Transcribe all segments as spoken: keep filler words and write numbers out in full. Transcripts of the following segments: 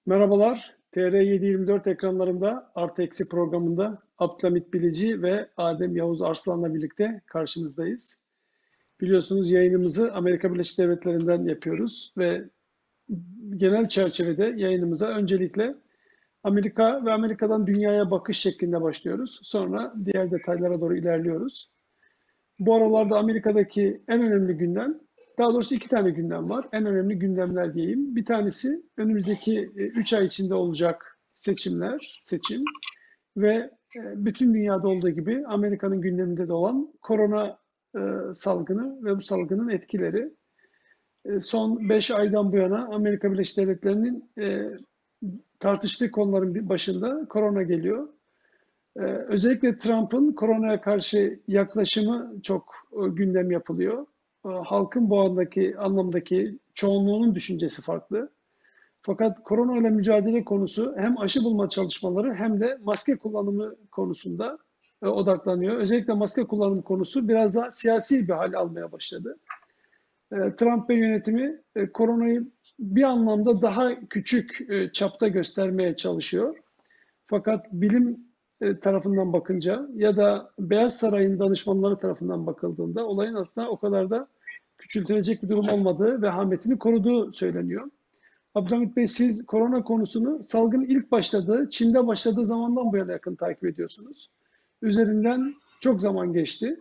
Merhabalar, T R yedi yirmi dört ekranlarında Artı Eksi programında Abdülhamit Bilici ve Adem Yavuz Arslan'la birlikte karşınızdayız. Biliyorsunuz yayınımızı Amerika Birleşik Devletleri'nden yapıyoruz ve genel çerçevede yayınımıza öncelikle Amerika ve Amerika'dan dünyaya bakış şeklinde başlıyoruz. Sonra diğer detaylara doğru ilerliyoruz. Bu aralarda Amerika'daki en önemli gündem, daha doğrusu iki tane gündem var. En önemli gündemler diyeyim. Bir tanesi önümüzdeki üç ay içinde olacak seçimler, seçim ve e, bütün dünyada olduğu gibi Amerika'nın gündeminde de olan korona e, salgını ve bu salgının etkileri. E, Son beş aydan bu yana Amerika Birleşik Devletleri'nin e, tartıştığı konuların başında korona geliyor. Ee, özellikle Trump'ın koronaya karşı yaklaşımı çok e, gündem yapılıyor. Ee, halkın bu andaki anlamdaki çoğunluğunun düşüncesi farklı. Fakat korona ile mücadele konusu hem aşı bulma çalışmaları hem de maske kullanımı konusunda e, odaklanıyor. Özellikle maske kullanım konusu biraz daha siyasi bir hal almaya başladı. E, Trump ve yönetimi e, koronayı bir anlamda daha küçük e, çapta göstermeye çalışıyor. Fakat bilim e, tarafından bakınca ya da Beyaz Saray'ın danışmanları tarafından bakıldığında olayın aslında o kadar da küçültülecek bir durum olmadığı ve hametini koruduğu söyleniyor. Abdülhamit Bey, siz korona konusunu salgın ilk başladığı, Çin'de başladığı zamandan bu yana yakın takip ediyorsunuz. Üzerinden çok zaman geçti.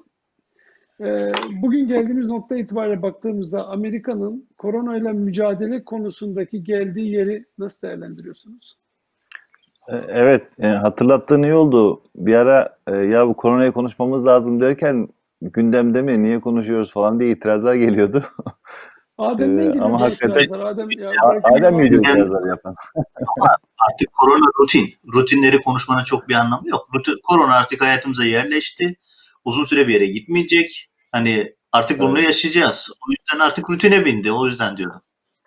E, Bugün geldiğimiz nokta itibariyle baktığımızda Amerika'nın korona ile mücadele konusundaki geldiği yeri nasıl değerlendiriyorsunuz? E, Evet, e, hatırlattığın iyi oldu. Bir ara e, ya bu koronayı konuşmamız lazım derken gündemde mi, niye konuşuyoruz falan diye itirazlar geliyordu. E, Adem'den geliyor ama bu hakikaten itirazlar. Adem ya A- bırakın Adem miydi o Adem. Gündem itirazları yapan? ama artık korona rutin. Rutinleri konuşmanın çok bir anlamı yok. Rutin, korona artık hayatımıza yerleşti. Uzun süre bir yere gitmeyecek. Hani artık bununla Evet. yaşayacağız. O yüzden artık rutine bindi. O yüzden diyorum.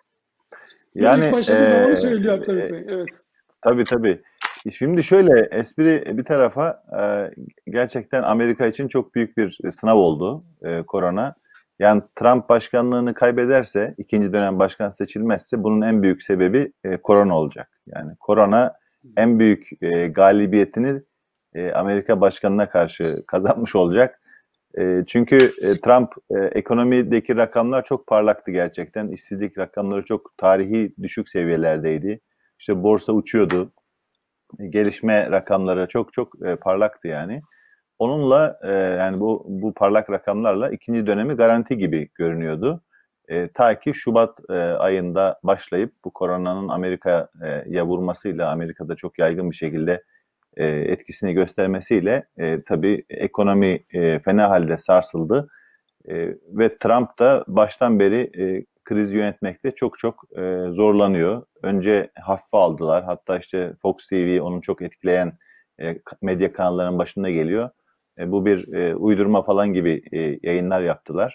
Yo, ilk Yani e, başladığı zamanı söylüyor Abdülhamit e, Bey. Evet. tabii tabii. Şimdi şöyle, espri bir tarafa, e, gerçekten Amerika için çok büyük bir sınav oldu e, korona. Yani Trump başkanlığını kaybederse, ikinci dönem başkan seçilmezse bunun en büyük sebebi e, korona olacak. Yani korona en büyük e, galibiyetini e, Amerika başkanına karşı kazanmış olacak. E, çünkü e, Trump e, ekonomideki rakamlar çok parlaktı gerçekten. İşsizlik rakamları çok tarihi düşük seviyelerdeydi. İşte borsa uçuyordu. E, gelişme rakamları çok çok e, parlaktı yani. Onunla e, yani bu bu parlak rakamlarla ikinci dönemi garanti gibi görünüyordu. E, ta ki Şubat e, ayında başlayıp bu koronanın Amerika'ya vurmasıyla, Amerika'da çok yaygın bir şekilde e, etkisini göstermesiyle e, tabii ekonomi e, fena halde sarsıldı. E, ve Trump da baştan beri e, krizi yönetmekte çok çok e, zorlanıyor. Önce hafife aldılar. Hatta işte Fox T V onun çok etkileyen e, medya kanallarının başında geliyor. E, bu bir e, uydurma falan gibi e, yayınlar yaptılar.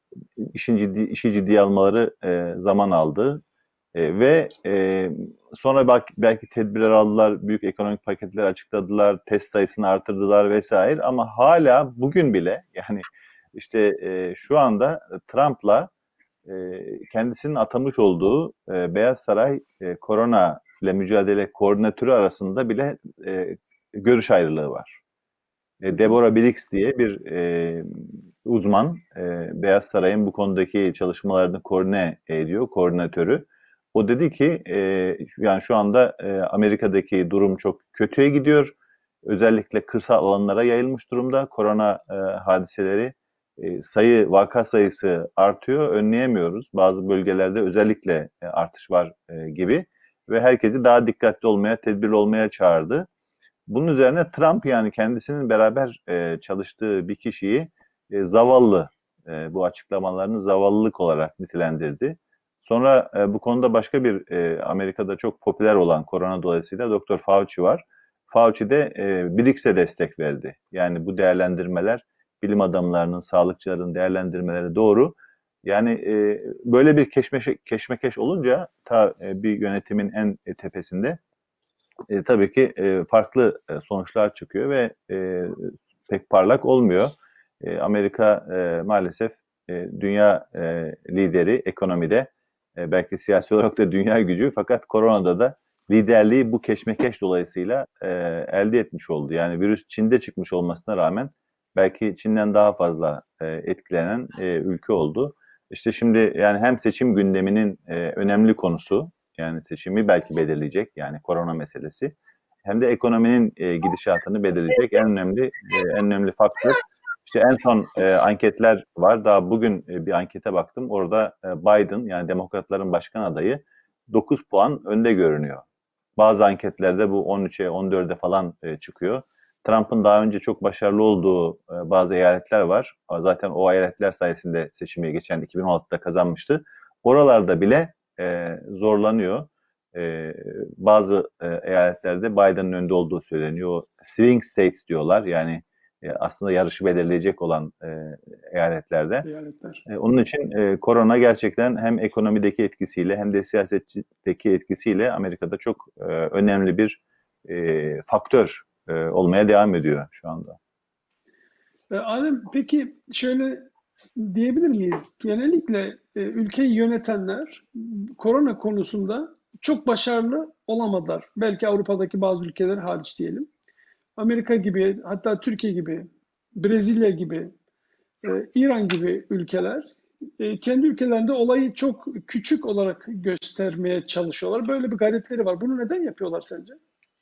İşin ciddi, işi ciddiye almaları e, zaman aldı. E, ve e, sonra belki, belki tedbirler aldılar, büyük ekonomik paketler açıkladılar, test sayısını artırdılar vesaire. Ama hala bugün bile yani işte e, şu anda Trump'la e, kendisinin atamış olduğu e, Beyaz Saray e, korona ile mücadele koordinatörü arasında bile e, görüş ayrılığı var. E, Deborah Birx diye bir e, uzman, e, Beyaz Saray'ın bu konudaki çalışmalarını koordine ediyor, koordinatörü. O dedi ki, e, yani şu anda e, Amerika'daki durum çok kötüye gidiyor. Özellikle kırsal alanlara yayılmış durumda. Korona e, hadiseleri, e, sayı, vaka sayısı artıyor, önleyemiyoruz. Bazı bölgelerde özellikle e, artış var e, gibi ve herkesi daha dikkatli olmaya, tedbirli olmaya çağırdı. Bunun üzerine Trump yani kendisinin beraber e, çalıştığı bir kişiyi e, zavallı, e, bu açıklamalarını zavallılık olarak nitelendirdi. Sonra e, bu konuda başka bir e, Amerika'da çok popüler olan korona dolayısıyla Doktor Fauci var. Fauci de e, Birx'e destek verdi. Yani bu değerlendirmeler bilim adamlarının, sağlıkçıların değerlendirmeleri doğru. Yani e, böyle bir keşmeşe, keşmekeş olunca ta e, bir yönetimin en e, tepesinde e, tabii ki e, farklı e, sonuçlar çıkıyor ve e, pek parlak olmuyor. E, Amerika e, maalesef e, dünya e, lideri ekonomide, e, belki siyasi olarak da dünya gücü fakat koronada da liderliği bu keşmekeş dolayısıyla e, elde etmiş oldu. Yani virüs Çin'de çıkmış olmasına rağmen belki Çin'den daha fazla e, etkilenen e, ülke oldu. İşte şimdi yani hem seçim gündeminin e, önemli konusu, yani seçimi belki belirleyecek, yani korona meselesi, hem de ekonominin e, gidişatını belirleyecek en önemli e, en önemli faktör. İşte en son e, anketler var. Daha bugün e, bir ankete baktım. Orada e, Biden, yani Demokratların başkan adayı, dokuz puan önde görünüyor. Bazı anketlerde bu on üçe, on dörde falan e, çıkıyor. Trump'ın daha önce çok başarılı olduğu e, bazı eyaletler var. Zaten o eyaletler sayesinde seçimi geçen iki bin on altıda kazanmıştı. Oralarda bile e, zorlanıyor. E, bazı e, eyaletlerde Biden'ın önde olduğu söyleniyor. Swing states diyorlar. Yani e, aslında yarışı belirleyecek olan e, eyaletlerde. Eyaletler. E, onun için e, korona gerçekten hem ekonomideki etkisiyle hem de siyasetteki etkisiyle Amerika'da çok e, önemli bir e, faktör e, olmaya devam ediyor şu anda. E, Adem, peki şöyle diyebilir miyiz? Genellikle e, ülkeyi yönetenler korona konusunda çok başarılı olamadılar. Belki Avrupa'daki bazı ülkeler hariç diyelim. Amerika gibi, hatta Türkiye gibi, Brezilya gibi, e, İran gibi ülkeler e, kendi ülkelerinde olayı çok küçük olarak göstermeye çalışıyorlar. Böyle bir gayretleri var. Bunu neden yapıyorlar sence?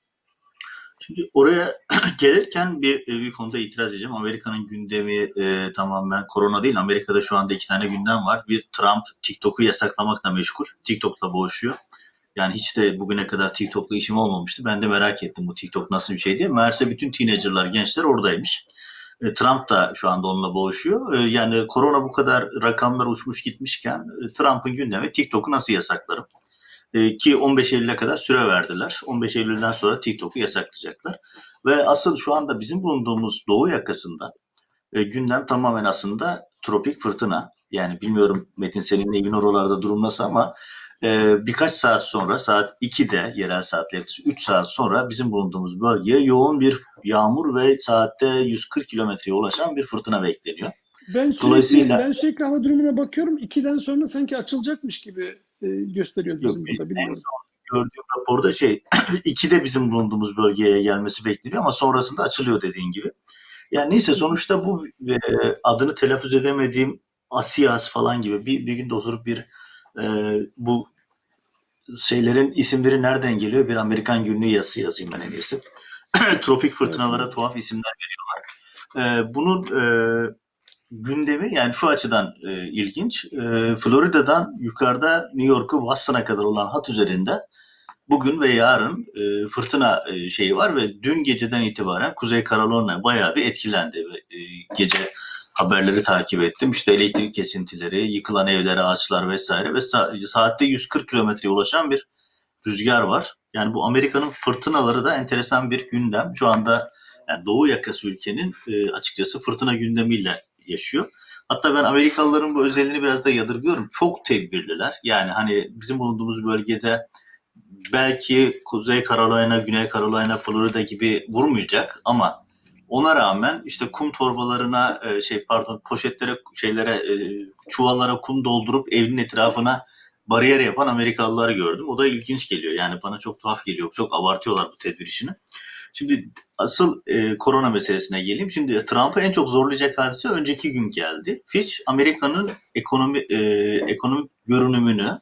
Şimdi oraya gelirken bir, bir konuda itiraz edeceğim. Amerika'nın gündemi e, tamamen korona değil. Amerika'da şu anda iki tane gündem var. Bir, Trump TikTok'u yasaklamakla meşgul. TikTok'la boğuşuyor. Yani hiç de bugüne kadar TikTok'la işim olmamıştı. Ben de merak ettim bu TikTok nasıl bir şey diye. Meğerse bütün teenagerlar, gençler oradaymış. E, Trump da şu anda onunla boğuşuyor. E, yani korona bu kadar rakamlar uçmuş gitmişken e, Trump'ın gündemi TikTok'u nasıl yasaklarım? E, ki on beş Eylül'e kadar süre verdiler. on beş Eylül'den sonra TikTok'u yasaklayacaklar. Ve asıl şu anda bizim bulunduğumuz doğu yakasında e, gündem tamamen aslında tropik fırtına. Yani bilmiyorum Metin, senin evin oralarda durum nasıl ama e, birkaç saat sonra, saat ikide, yerel saatle yaklaşık üç saat sonra bizim bulunduğumuz bölgeye yoğun bir yağmur ve saatte yüz kırk kilometreye ulaşan bir fırtına bekleniyor. Ben sürekli Dolayısıyla ben sürekli hava durumuna bakıyorum. İkiden sonra sanki açılacakmış gibi e, gösteriyor yok, bizim burada. en Bilmiyorum. son gördüğüm raporda şey ikide bizim bulunduğumuz bölgeye gelmesi bekleniyor ama sonrasında açılıyor dediğin gibi. Yani neyse, sonuçta bu e, adını telaffuz edemediğim Asiyas falan gibi bir, bir gün de oturup bir e, bu şeylerin isimleri nereden geliyor bir Amerikan günlüğü yazısı yazayım ben en iyisi. Tropik fırtınalara Evet. tuhaf isimler veriyorlar. E, bunun e, gündemi yani şu açıdan e, ilginç. E, Florida'dan yukarıda New York'u Boston'a kadar olan hat üzerinde bugün ve yarın e, fırtına e, şeyi var ve dün geceden itibaren Kuzey Carolina bayağı bir etkilendi. E, gece haberleri takip ettim. İşte elektrik kesintileri, yıkılan evler, ağaçlar vesaire ve sa- saatte yüz kırk kilometreye ulaşan bir rüzgar var. Yani bu Amerika'nın fırtınaları da enteresan bir gündem. Şu anda yani doğu yakası ülkenin e, açıkçası fırtına gündemiyle yaşıyor. Hatta ben Amerikalıların bu özelliğini biraz da yadırgıyorum. Çok tedbirliler. Yani hani bizim bulunduğumuz bölgede belki Kuzey Carolina, Güney Carolina, Florida gibi vurmayacak ama ona rağmen işte kum torbalarına şey pardon poşetlere şeylere çuvallara kum doldurup evin etrafına bariyer yapan Amerikalıları gördüm. O da ilginç geliyor. Yani bana çok tuhaf geliyor. Çok abartıyorlar bu tedbir işini. Şimdi asıl e, korona meselesine geleyim. Şimdi Trump'ı en çok zorlayacak hadise önceki gün geldi. Fitch Amerika'nın ekonomi e, ekonomik görünümünü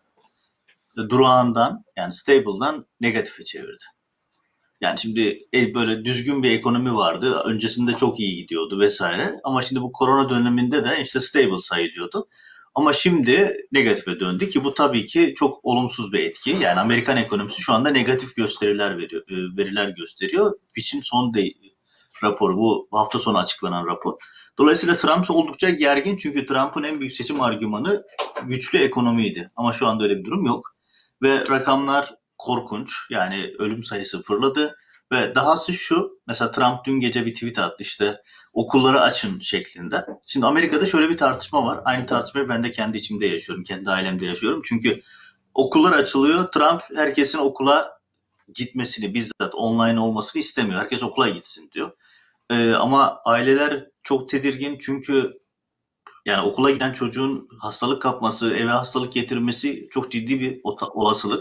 durağından yani stable'dan negatife çevirdi. Yani şimdi böyle düzgün bir ekonomi vardı. Öncesinde çok iyi gidiyordu vesaire. Ama şimdi bu korona döneminde de işte stable sayılıyordu. Ama şimdi negatife döndü ki bu tabii ki çok olumsuz bir etki. Yani Amerikan ekonomisi şu anda negatif gösteriler veriyor, veriler gösteriyor. Fitch'in son de, raporu bu hafta sonu açıklanan rapor. Dolayısıyla Trump oldukça gergin çünkü Trump'ın en büyük seçim argümanı güçlü ekonomiydi. Ama şu anda öyle bir durum yok. Ve rakamlar korkunç. Yani ölüm sayısı fırladı. Ve dahası şu, mesela Trump dün gece bir tweet attı işte okulları açın şeklinde. Şimdi Amerika'da şöyle bir tartışma var. Aynı tartışmayı ben de kendi içimde yaşıyorum, kendi ailemde yaşıyorum. Çünkü okullar açılıyor, Trump herkesin okula gitmesini, bizzat online olmasını istemiyor. Herkes okula gitsin diyor. Ee, ama aileler çok tedirgin çünkü yani okula giden çocuğun hastalık kapması, eve hastalık getirmesi çok ciddi bir olasılık.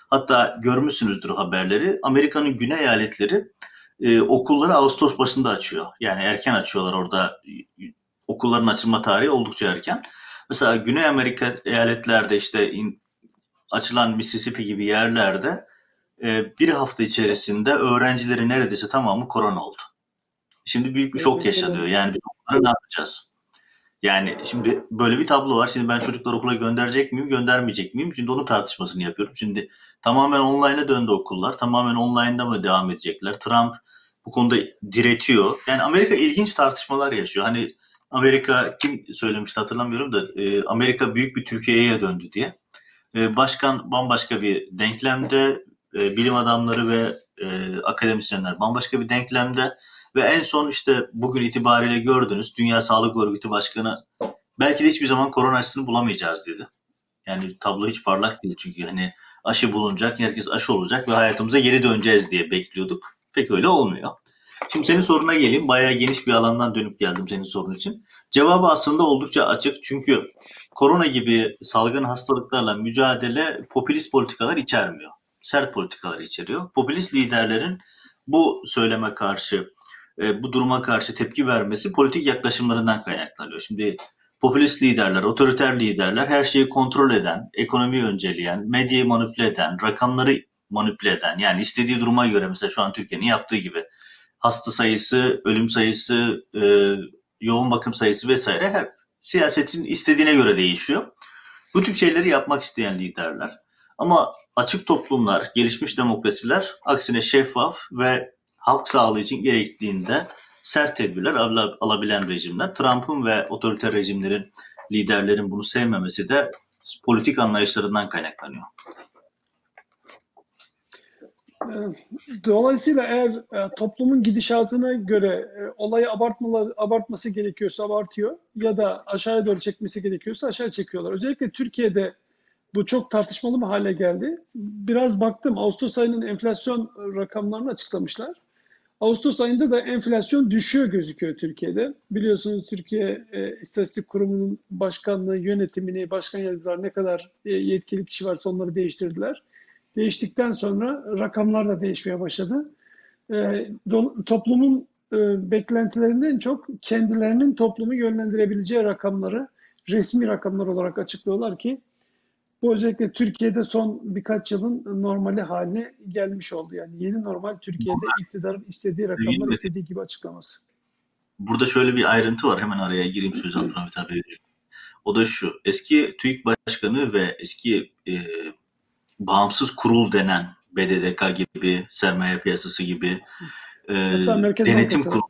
Hatta görmüşsünüzdür haberleri. Amerika'nın güney eyaletleri e, okulları Ağustos başında açıyor. Yani erken açıyorlar orada. Okulların açılma tarihi oldukça erken. Mesela Güney Amerika eyaletlerde işte in, açılan Mississippi gibi yerlerde e, bir hafta içerisinde öğrencilerin neredeyse tamamı korona oldu. Şimdi büyük bir şok yaşanıyor. Yani biz onlara ne yapacağız? Yani şimdi böyle bir tablo var. Şimdi ben çocukları okula gönderecek miyim, göndermeyecek miyim? Şimdi onun tartışmasını yapıyorum. Şimdi tamamen online'a döndü okullar. Tamamen online'da mı devam edecekler? Trump bu konuda diretiyor. Yani Amerika ilginç tartışmalar yaşıyor. Hani Amerika kim söylemişti hatırlamıyorum da e, Amerika büyük bir Türkiye'ye döndü diye. E, başkan bambaşka bir denklemde, e, bilim adamları ve e, akademisyenler bambaşka bir denklemde. Ve en son işte bugün itibariyle gördünüz Dünya Sağlık Örgütü Başkanı belki de hiçbir zaman korona aşısını bulamayacağız dedi. Yani tablo hiç parlak değil çünkü hani aşı bulunacak, herkes aşı olacak ve hayatımıza geri döneceğiz diye bekliyorduk. Pek öyle olmuyor. Şimdi senin soruna geleyim. Bayağı geniş bir alandan dönüp geldim senin sorun için. Cevabı aslında oldukça açık çünkü korona gibi salgın hastalıklarla mücadele popülist politikalar içermiyor. Sert politikalar içeriyor. Popülist liderlerin bu söyleme karşı bu duruma karşı tepki vermesi politik yaklaşımlarından kaynaklanıyor. Şimdi popülist liderler, otoriter liderler her şeyi kontrol eden, ekonomiyi önceleyen, medyayı manipüle eden, rakamları manipüle eden, yani istediği duruma göre mesela şu an Türkiye'nin yaptığı gibi hasta sayısı, ölüm sayısı, e, yoğun bakım sayısı vesaire her siyasetin istediğine göre değişiyor. Bu tip şeyleri yapmak isteyen liderler. Ama açık toplumlar, gelişmiş demokrasiler aksine şeffaf ve halk sağlığı için gerektiğinde sert tedbirler alabilen rejimler. Trump'ın ve otoriter rejimlerin, liderlerin bunu sevmemesi de politik anlayışlarından kaynaklanıyor. Dolayısıyla eğer toplumun gidişatına göre olayı abartmaları, abartması gerekiyorsa abartıyor ya da aşağıya doğru çekmesi gerekiyorsa aşağı çekiyorlar. Özellikle Türkiye'de bu çok tartışmalı bir hale geldi. Biraz baktım, Ağustos ayının enflasyon rakamlarını açıklamışlar. Ağustos ayında da enflasyon düşüyor gözüküyor Türkiye'de. Biliyorsunuz Türkiye e, İstatistik Kurumu'nun başkanlığı, yönetimini, başkan yardımcıları ne kadar e, yetkili kişi varsa onları değiştirdiler. Değiştikten sonra rakamlar da değişmeye başladı. E, do, toplumun e, beklentilerinden çok kendilerinin toplumu yönlendirebileceği rakamları resmi rakamlar olarak açıklıyorlar ki bu özellikle Türkiye'de son birkaç yılın normali haline gelmiş oldu. Yani yeni normal Türkiye'de iktidarın istediği rakamlar istediği gibi açıklaması. Burada şöyle bir ayrıntı var. Hemen araya gireyim söz Abdülhamit abi. O da şu. Eski TÜİK Başkanı ve eski e, bağımsız kurul denen B D D K gibi, sermaye piyasası gibi e, denetim kurulu.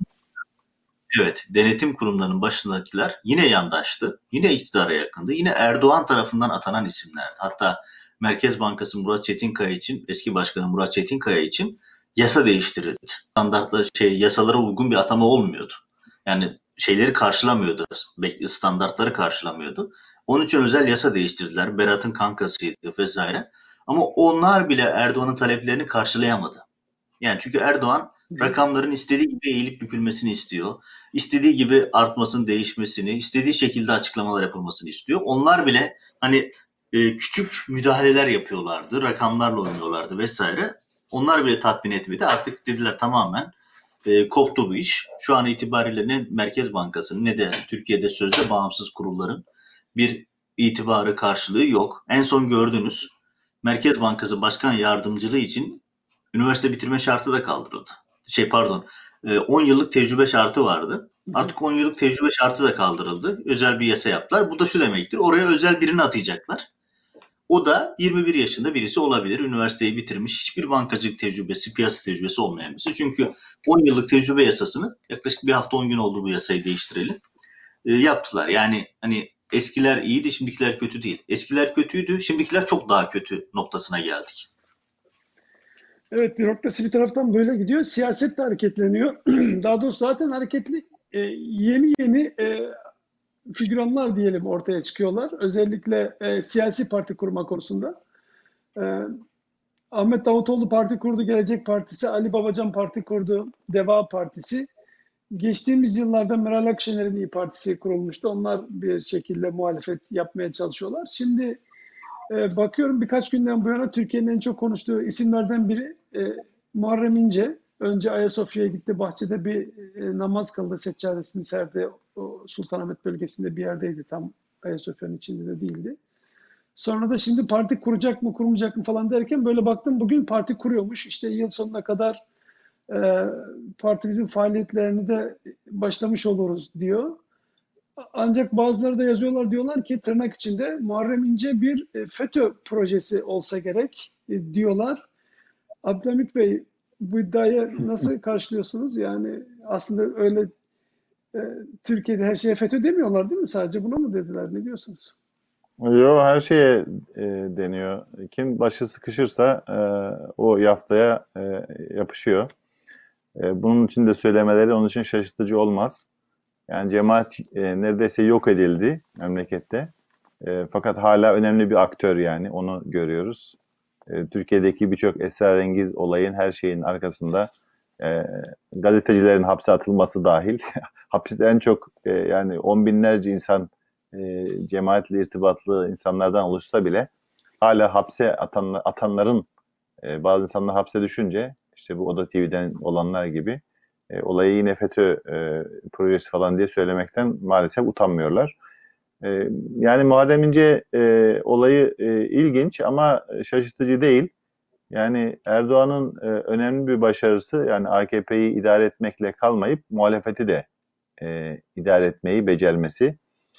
Evet, denetim kurumlarının başındakiler yine yandaştı, yine iktidara yakındı, yine Erdoğan tarafından atanan isimlerdi. Hatta Merkez Bankası Murat Çetinkaya için, eski başkanı Murat Çetinkaya için yasa değiştirildi. Standartlar, şey, yasalara uygun bir atama olmuyordu. Yani şeyleri karşılamıyordu, standartları karşılamıyordu. Onun için özel yasa değiştirdiler. Berat'ın kankasıydı vesaire. Ama onlar bile Erdoğan'ın taleplerini karşılayamadı. Yani çünkü Erdoğan rakamların istediği gibi eğilip bükülmesini istiyor. İstediği gibi artmasını, değişmesini, istediği şekilde açıklamalar yapılmasını istiyor. Onlar bile hani e, küçük müdahaleler yapıyorlardı, rakamlarla oynuyorlardı vesaire. Onlar bile tatmin etmedi. Artık dediler tamamen e, koptu bu iş. Şu an itibariyle ne Merkez Bankası'nın ne de Türkiye'de sözde bağımsız kurulların bir itibarı, karşılığı yok. En son gördünüz Merkez Bankası Başkan Yardımcılığı için üniversite bitirme şartı da kaldırıldı. Şey pardon, on yıllık tecrübe şartı vardı. Artık on yıllık tecrübe şartı da kaldırıldı. Özel bir yasa yaptılar. Bu da şu demektir. Oraya özel birini atayacaklar. O da yirmi bir yaşında birisi olabilir. Üniversiteyi bitirmiş. Hiçbir bankacılık tecrübesi, piyasa tecrübesi olmayan birisi. Çünkü on yıllık tecrübe yasasını yaklaşık bir hafta on gün oldu bu yasayı değiştirelim. E, yaptılar. Yani hani eskiler iyiydi, şimdikiler kötü değil. Eskiler kötüydü, şimdikiler çok daha kötü noktasına geldik. Evet, bürokrasi bir taraftan böyle gidiyor. Siyaset de hareketleniyor. Daha doğrusu zaten hareketli e, yeni yeni e, figüranlar diyelim ortaya çıkıyorlar. Özellikle e, siyasi parti kurma konusunda. E, Ahmet Davutoğlu parti kurdu, Gelecek Partisi, Ali Babacan parti kurdu, Deva Partisi. Geçtiğimiz yıllarda Meral Akşener'in İYİ Partisi kurulmuştu. Onlar bir şekilde muhalefet yapmaya çalışıyorlar. Şimdi e, bakıyorum birkaç günden bu yana Türkiye'nin en çok konuştuğu isimlerden biri e, Muharrem İnce. Önce Ayasofya'ya gitti, bahçede bir e, namaz kıldı, seccadesini serdi. O Sultanahmet bölgesinde bir yerdeydi, tam Ayasofya'nın içinde de değildi. Sonra da şimdi parti kuracak mı kurmayacak mı falan derken böyle baktım bugün parti kuruyormuş. İşte yıl sonuna kadar e, partimizin faaliyetlerini de başlamış oluruz diyor. Ancak bazıları da yazıyorlar, diyorlar ki tırnak içinde Muharrem İnce bir e, FETÖ projesi olsa gerek e, diyorlar. Abdülhamit Bey, bu iddiayı nasıl karşılıyorsunuz? Yani aslında öyle e, Türkiye'de her şeye FETÖ demiyorlar değil mi? Sadece buna mı dediler? Ne diyorsunuz? Yo, her şeye e, deniyor. Kim başı sıkışırsa e, o yaftaya e, yapışıyor. E, bunun için de söylemeleri onun için şaşırtıcı olmaz. Yani cemaat e, neredeyse yok edildi memlekette. E, fakat hala önemli bir aktör, yani onu görüyoruz. E, Türkiye'deki birçok esrarengiz olayın, her şeyin arkasında e, gazetecilerin hapse atılması dahil. Hapiste en çok e, yani on binlerce insan e, cemaatle irtibatlı insanlardan oluşsa bile hala hapse atan, atanların e, bazı insanlar hapse düşünce, işte bu Oda T V'den olanlar gibi e, olayı yine FETÖ e, projesi falan diye söylemekten maalesef utanmıyorlar. E, yani Muharrem İnce e, olayı e, ilginç ama şaşırtıcı değil. Yani Erdoğan'ın e, önemli bir başarısı, yani A K P'yi idare etmekle kalmayıp muhalefeti de e, idare etmeyi becermesi.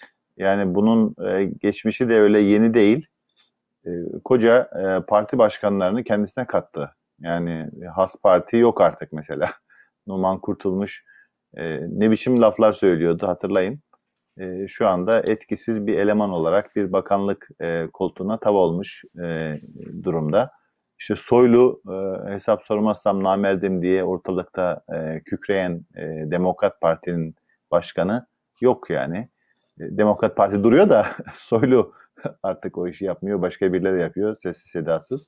Yani bunun e, geçmişi de öyle yeni değil. E, koca e, parti başkanlarını kendisine kattı. Yani Has Parti yok artık mesela. Numan Kurtulmuş e, ne biçim laflar söylüyordu, hatırlayın. E, şu anda etkisiz bir eleman olarak bir bakanlık e, koltuğuna tav olmuş e, durumda. İşte Soylu e, hesap sormazsam namerdim diye ortalıkta e, kükreyen e, Demokrat Parti'nin başkanı yok yani. E, Demokrat Parti duruyor da Soylu artık o işi yapmıyor, başka birileri yapıyor, sessiz sedasız.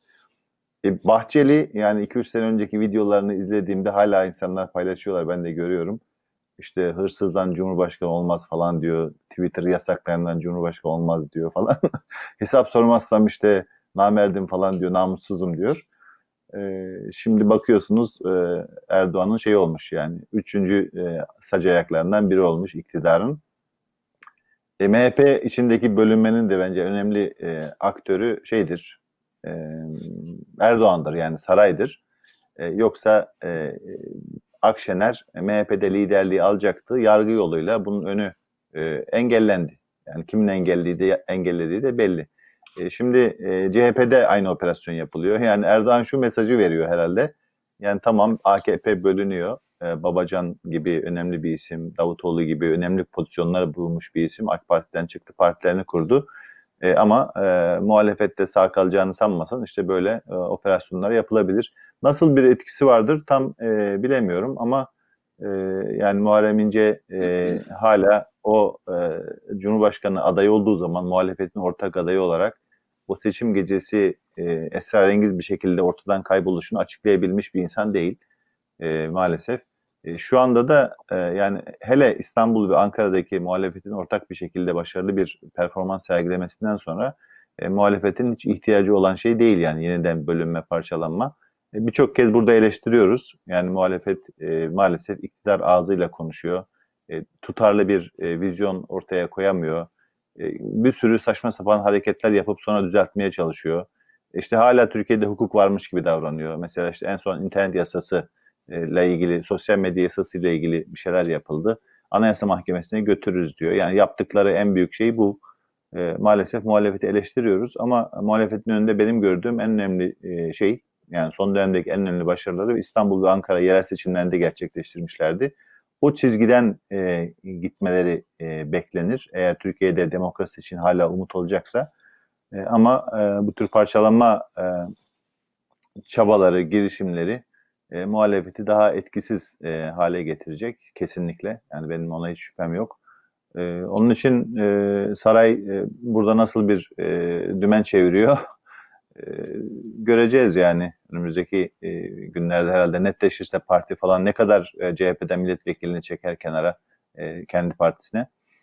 E, Bahçeli, yani iki üç sene önceki videolarını izlediğimde hala insanlar paylaşıyorlar, ben de görüyorum. İşte hırsızdan cumhurbaşkanı olmaz falan diyor. Twitter yasaklayandan cumhurbaşkanı olmaz diyor falan. Hesap sormazsam işte namerdim falan diyor, namussuzum diyor. Ee, şimdi bakıyorsunuz e, Erdoğan'ın şey olmuş, yani üçüncü e, sac ayaklarından biri olmuş iktidarın. E, M H P içindeki bölünmenin de bence önemli e, aktörü şeydir, e, Erdoğan'dır, yani saraydır. E, yoksa e, Akşener M H P'de liderliği alacaktı. Yargı yoluyla bunun önü e, engellendi. Yani kimin engellediği de, engellediği de belli. E, şimdi e, C H P'de aynı operasyon yapılıyor. Yani Erdoğan şu mesajı veriyor herhalde. Yani tamam, A K P bölünüyor. E, Babacan gibi önemli bir isim, Davutoğlu gibi önemli pozisyonları bulmuş bir isim. AK Parti'den çıktı, partilerini kurdu. E, ama e, muhalefette sağ kalacağını sanmasan işte böyle e, operasyonlar yapılabilir. Nasıl bir etkisi vardır tam e, bilemiyorum ama e, yani Muharrem İnce e, hala o e, Cumhurbaşkanı adayı olduğu zaman muhalefetin ortak adayı olarak o seçim gecesi e, esrarengiz bir şekilde ortadan kayboluşunu açıklayabilmiş bir insan değil e, maalesef. E, şu anda da e, yani hele İstanbul ve Ankara'daki muhalefetin ortak bir şekilde başarılı bir performans sergilemesinden sonra e, muhalefetin hiç ihtiyacı olan şey değil, yani yeniden bölünme, parçalanma. E, birçok kez burada eleştiriyoruz. Yani muhalefet e, maalesef iktidar ağzıyla konuşuyor. E, tutarlı bir e, vizyon ortaya koyamıyor. E, bir sürü saçma sapan hareketler yapıp sonra düzeltmeye çalışıyor. İşte hala Türkiye'de hukuk varmış gibi davranıyor. Mesela işte en son internet yasası ile ilgili, sosyal medya yasası ile ilgili bir şeyler yapıldı. Anayasa Mahkemesi'ne götürürüz diyor. Yani yaptıkları en büyük şey bu. E, maalesef muhalefeti eleştiriyoruz ama muhalefetin önünde benim gördüğüm en önemli e, şey, yani son dönemdeki en önemli başarıları İstanbul ve Ankara yerel seçimlerinde gerçekleştirmişlerdi. O çizgiden e, gitmeleri e, beklenir. Eğer Türkiye'de demokrasi için hala umut olacaksa. E, ama e, bu tür parçalanma e, çabaları, girişimleri e, muhalefeti daha etkisiz e, hale getirecek kesinlikle. Yani benim ona hiç şüphem yok. E, onun için e, saray e, burada nasıl bir e, dümen çeviriyor e, göreceğiz yani. Önümüzdeki e, günlerde herhalde netleşirse parti falan ne kadar e, C H P'den milletvekilini çeker kenara e, kendi partisine.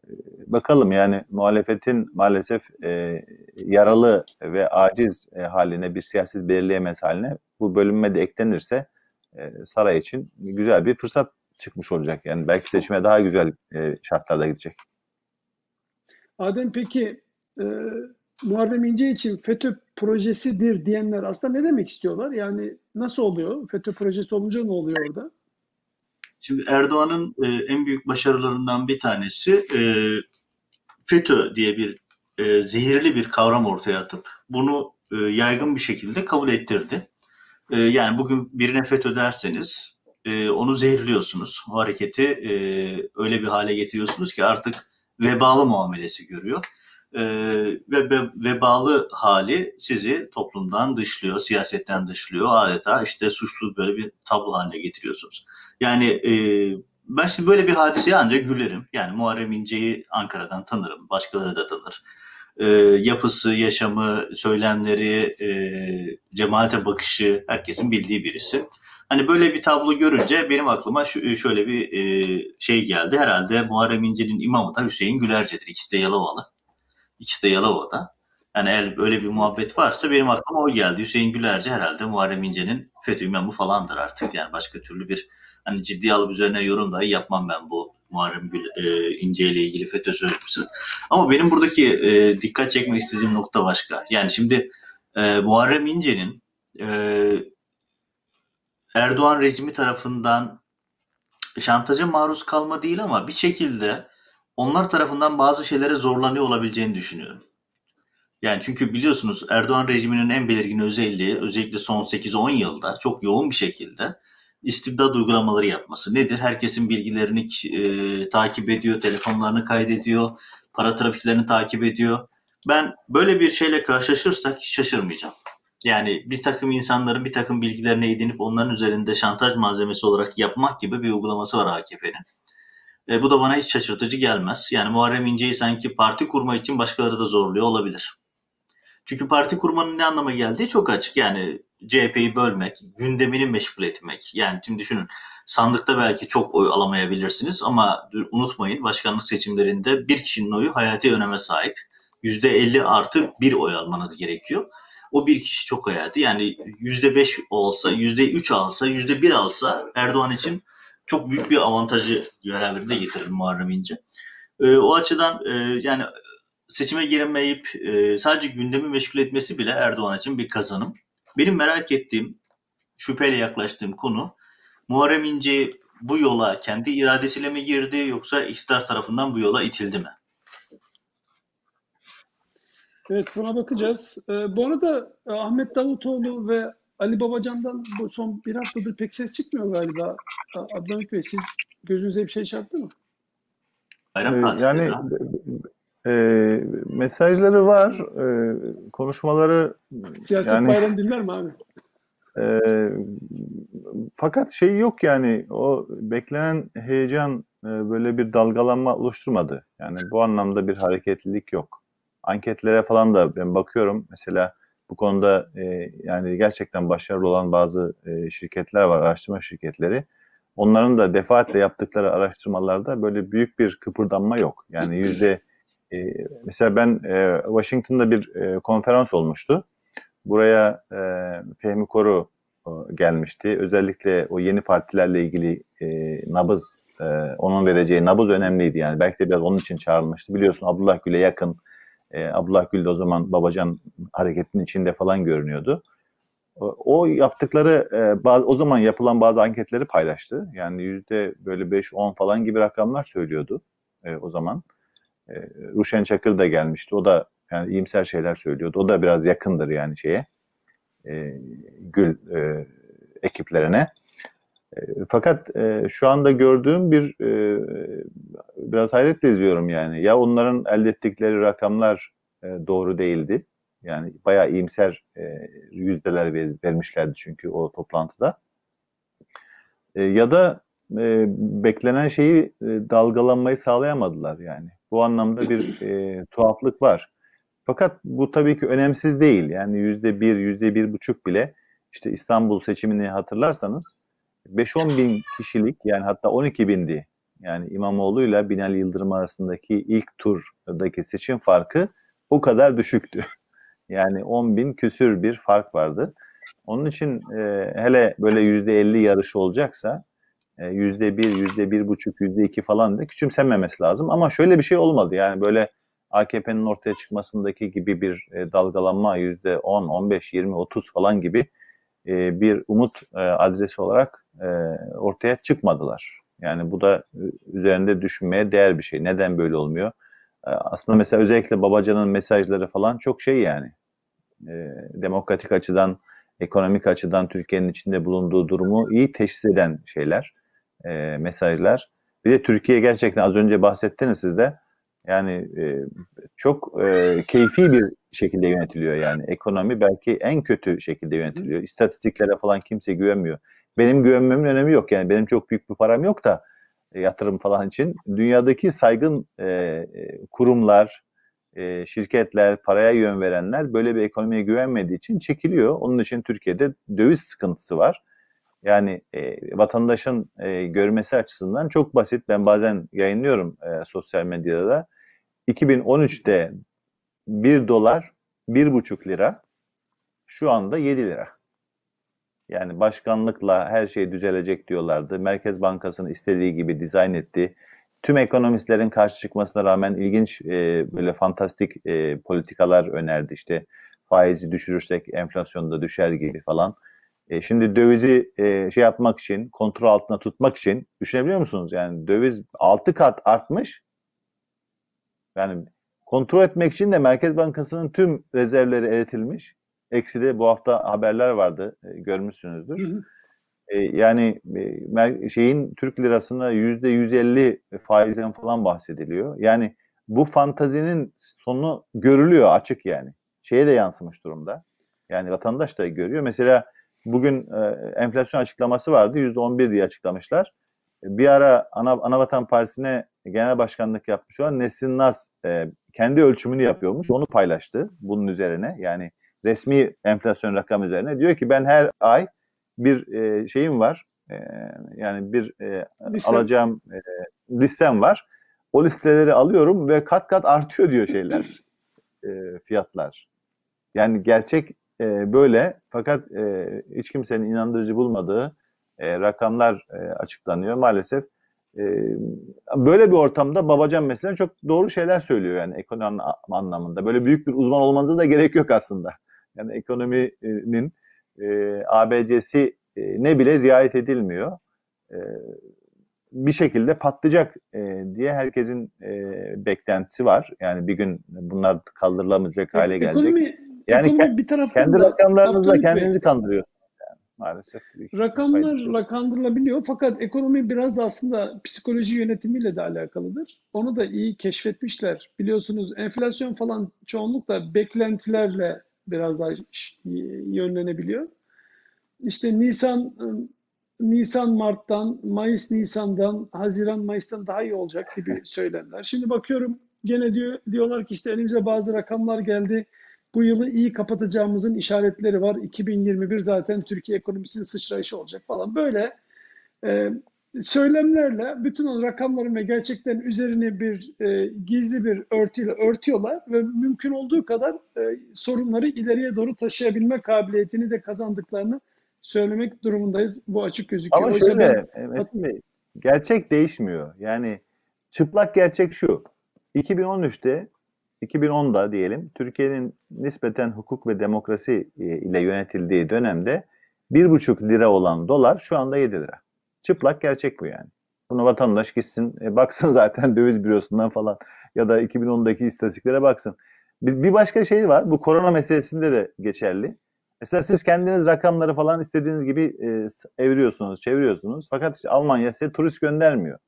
bakalım yani muhalefetin maalesef e, yaralı ve aciz e, haline, bir siyaset belirleyemez haline bu bölünme de eklenirse e, saray için güzel bir fırsat çıkmış olacak. Yani belki seçime daha güzel e, şartlarda gidecek. Adem peki e, Muharrem İnce için FETÖ projesidir diyenler aslında ne demek istiyorlar? Yani nasıl oluyor? FETÖ projesi olunca ne oluyor orada? Şimdi Erdoğan'ın e, en büyük başarılarından bir tanesi e, FETÖ diye bir e, zehirli bir kavram ortaya atıp bunu e, yaygın bir şekilde kabul ettirdi. E, yani bugün birine FETÖ derseniz e, onu zehirliyorsunuz. O hareketi e, öyle bir hale getiriyorsunuz ki artık vebalı muamelesi görüyor. E, ve ve vebalı hali sizi toplumdan dışlıyor, siyasetten dışlıyor. Adeta işte suçlu böyle bir tablo haline getiriyorsunuz. Yani e, ben şimdi böyle bir hadiseye ancak gülerim. Yani Muharrem İnce'yi Ankara'dan tanırım, başkaları da tanır. E, yapısı, yaşamı, söylemleri, e, cemaate bakışı herkesin bildiği birisi. Hani böyle bir tablo görünce benim aklıma şu, şöyle bir e, şey geldi. Herhalde Muharrem İnce'nin imamı da Hüseyin Gülerce'dir. İkisi de Yalovalı. İkisi de Yalova'da. Yani eğer öyle bir muhabbet varsa benim aklıma o geldi. Hüseyin Gülerci herhalde Muharrem İnce'nin FETÖ imamı falandır artık. Yani başka türlü bir hani ciddiye alıp üzerine yorum dahi yapmam ben bu Muharrem Gül, e, İnce ile ilgili FETÖ sözcüsü. Ama benim buradaki e, dikkat çekmek istediğim nokta başka. Yani şimdi e, Muharrem İnce'nin e, Erdoğan rejimi tarafından şantaja maruz kalma değil ama bir şekilde onlar tarafından bazı şeylere zorlanıyor olabileceğini düşünüyorum. Yani çünkü biliyorsunuz Erdoğan rejiminin en belirgin özelliği özellikle son sekiz on yılda çok yoğun bir şekilde istibdat uygulamaları yapması. Nedir? Herkesin bilgilerini e, takip ediyor, telefonlarını kaydediyor, para trafiklerini takip ediyor. Ben böyle bir şeyle karşılaşırsak hiç şaşırmayacağım. Yani bir takım insanların bir takım bilgilerini edinip onların üzerinde şantaj malzemesi olarak yapmak gibi bir uygulaması var A K P'nin. E, bu da bana hiç şaşırtıcı gelmez. Yani Muharrem İnce'yi sanki parti kurma için başkaları da zorluyor olabilir. Çünkü parti kurmanın ne anlama geldiği çok açık. Yani C H P'yi bölmek, gündemini meşgul etmek. Yani şimdi düşünün sandıkta belki çok oy alamayabilirsiniz ama unutmayın başkanlık seçimlerinde bir kişinin oyu hayati öneme sahip. yüzde elli artı bir oy almanız gerekiyor. O bir kişi çok hayati. Yani yüzde beş olsa, yüzde üç alsa, yüzde bir alsa Erdoğan için çok büyük bir avantajı beraberinde getirir Muharrem İnce. E, o açıdan e, yani seçime giremeyip e, sadece gündemi meşgul etmesi bile Erdoğan için bir kazanım. Benim merak ettiğim, şüpheyle yaklaştığım konu Muharrem İnce bu yola kendi iradesiyle mi girdi yoksa iktidar tarafından bu yola itildi mi? Evet buna bakacağız. Ee, bu arada e, Ahmet Davutoğlu ve Ali Babacan'dan bu son bir haftadır pek ses çıkmıyor galiba. A- Abdülhamit Bey siz gözünüze bir şey çarptı mı? Bayram Ee, tatilleri yani ha? e, mesajları var, e, konuşmaları Siyaset yani bayramı dinler mi abi? e, fakat şey yok yani o beklenen heyecan e, böyle bir dalgalanma oluşturmadı. Yani bu anlamda bir hareketlilik yok. Anketlere falan da ben bakıyorum. Mesela bu konuda e, yani gerçekten başarılı olan bazı e, şirketler var, araştırma şirketleri. Onların da defaatle yaptıkları araştırmalarda böyle büyük bir kıpırdanma yok. Yani yüzde e, mesela ben e, Washington'da bir e, konferans olmuştu. Buraya e, Fehmi Koru e, gelmişti. Özellikle o yeni partilerle ilgili e, nabız, e, onun vereceği nabız önemliydi. Yani belki de biraz onun için çağrılmıştı. Biliyorsun Abdullah Gül'e yakın. E, Abdullah Gül de o zaman Babacan hareketinin içinde falan görünüyordu. O, o yaptıkları, e, bazı, o zaman yapılan bazı anketleri paylaştı. Yani yüzde böyle beş on falan gibi rakamlar söylüyordu e, o zaman. E, Ruşen Çakır da gelmişti. O da yani iyimser şeyler söylüyordu. O da biraz yakındır yani şeye. E, Gül e, ekiplerine. E, fakat e, şu anda gördüğüm bir e, biraz hayretle izliyorum yani. Ya onların elde ettikleri rakamlar e, doğru değildi. Yani bayağı iyimser e, yüzdeler ver, vermişlerdi çünkü o toplantıda. E, ya da e, beklenen şeyi e, dalgalanmayı sağlayamadılar yani. Bu anlamda bir e, tuhaflık var. Fakat bu tabii ki önemsiz değil. Yani yüzde bir, yüzde bir buçuk bile işte İstanbul seçimini hatırlarsanız beş on bin kişilik yani hatta on iki bindi Yani İmamoğlu'yla Binali Yıldırım arasındaki ilk turdaki seçim farkı o kadar düşüktü. Yani on bin küsür bir fark vardı. Onun için e, hele böyle yüzde elli yarışı olacaksa e, yüzde bir, yüzde bir buçuk, yüzde iki falan da küçümsenmemesi lazım. Ama şöyle bir şey olmadı. Yani böyle A K P'nin ortaya çıkmasındaki gibi bir e, dalgalanma yüzde on, on beş, yirmi, otuz falan gibi e, bir umut e, adresi olarak e, ortaya çıkmadılar. Yani bu da e, üzerinde düşünmeye değer bir şey. Neden böyle olmuyor? E, aslında mesela özellikle Babacan'ın mesajları falan çok şey yani. E, demokratik açıdan, ekonomik açıdan Türkiye'nin içinde bulunduğu durumu iyi teşhis eden şeyler, e, mesajlar. Bir de Türkiye gerçekten az önce bahsettiniz siz de. Yani e, çok e, keyfi bir şekilde yönetiliyor yani. Ekonomi belki en kötü şekilde yönetiliyor. İstatistiklere falan kimse güvenmiyor. Benim güvenmemin önemi yok yani. Benim çok büyük bir param yok da e, yatırım falan için. Dünyadaki saygın e, kurumlar, e, şirketler, paraya yön verenler böyle bir ekonomiye güvenmediği için çekiliyor. Onun için Türkiye'de döviz sıkıntısı var. Yani e, vatandaşın e, görmesi açısından çok basit. Ben bazen yayınlıyorum e, sosyal medyada da. iki bin on üçte bir dolar bir buçuk lira, şu anda yedi lira. Yani başkanlıkla her şey düzelecek diyorlardı. Merkez Bankası'nın istediği gibi dizayn etti. Tüm ekonomistlerin karşı çıkmasına rağmen ilginç e, böyle fantastik e, politikalar önerdi. İşte faizi düşürürsek enflasyon da düşer gibi falan. E, şimdi dövizi e, şey yapmak için, kontrol altına tutmak için düşünebiliyor musunuz? Yani döviz altı kat artmış. Yani kontrol etmek için de Merkez Bankası'nın tüm rezervleri eritilmiş. Eksi de bu hafta haberler vardı, e, görmüşsünüzdür. Hı hı. E, yani e, şeyin Türk lirasına yüzde yüz elli faizden falan bahsediliyor. Yani bu fantazinin sonu görülüyor açık yani. Şeye de yansımış durumda. Yani vatandaş da görüyor. Mesela bugün e, enflasyon açıklaması vardı. yüzde on bir diye açıklamışlar. Bir ara Ana, Anavatan Partisi'ne genel başkanlık yapmış olan Nesrin Naz e, kendi ölçümünü yapıyormuş. Onu paylaştı bunun üzerine. Yani resmi enflasyon rakamı üzerine. Diyor ki ben her ay bir e, şeyim var. E, yani bir e, Listem. alacağım e, listem var. O listeleri alıyorum ve kat kat artıyor diyor şeyler, e, fiyatlar. Yani gerçek e, böyle, fakat e, hiç kimsenin inandırıcı bulmadığı e, rakamlar e, açıklanıyor maalesef. E, böyle bir ortamda Babacan mesela çok doğru şeyler söylüyor yani ekonomi anlamında. Böyle büyük bir uzman olmanıza da gerek yok aslında. Yani ekonominin e, A B C'si e, ne bile riayet edilmiyor. E, bir şekilde patlayacak e, diye herkesin e, beklentisi var. Yani bir gün bunlar kaldırılamayacak E- hale gelecek. Ekonomi, Yani ekonomi ke- bir taraftan kendi da rakamlarınızla Abdülhamit Bey, kendinizi kandırıyorsunuz yani. Maalesef büyük bir faydası yok. rakamlarla kandırılabiliyor fakat ekonomi biraz da aslında psikoloji yönetimiyle de alakalıdır. Onu da iyi keşfetmişler. Biliyorsunuz enflasyon falan çoğunlukla beklentilerle biraz daha iş- yönlenebiliyor. İşte Nisan Nisan Mart'tan, Mayıs Nisan'dan, Haziran Mayıs'tan daha iyi olacak gibi söylemler. Şimdi bakıyorum gene diyor diyorlar ki işte elimize bazı rakamlar geldi. Bu yılı iyi kapatacağımızın işaretleri var. iki bin yirmi bir zaten Türkiye ekonomisinin sıçrayışı olacak falan. Böyle e, söylemlerle bütün o rakamların ve gerçekten üzerine bir e, gizli bir örtüyle örtüyorlar ve mümkün olduğu kadar e, sorunları ileriye doğru taşıyabilme kabiliyetini de kazandıklarını söylemek durumundayız. Bu açık gözüküyor. Ama Oysa ben şöyle, e, Metin Bey, gerçek değişmiyor. Yani çıplak gerçek şu. iki bin on üçte, iki bin onda diyelim, Türkiye'nin nispeten hukuk ve demokrasi e, ile yönetildiği dönemde bir buçuk lira olan dolar şu anda yedi lira. Çıplak gerçek bu yani. Bunu vatandaş gitsin, e, baksın zaten döviz bürosundan falan ya da iki bin ondaki istatistiklere baksın. Bir, bir başka şey var. Bu korona meselesinde de geçerli. Mesela siz kendiniz rakamları falan istediğiniz gibi e, eviriyorsunuz, çeviriyorsunuz. Fakat işte Almanya size turist göndermiyor.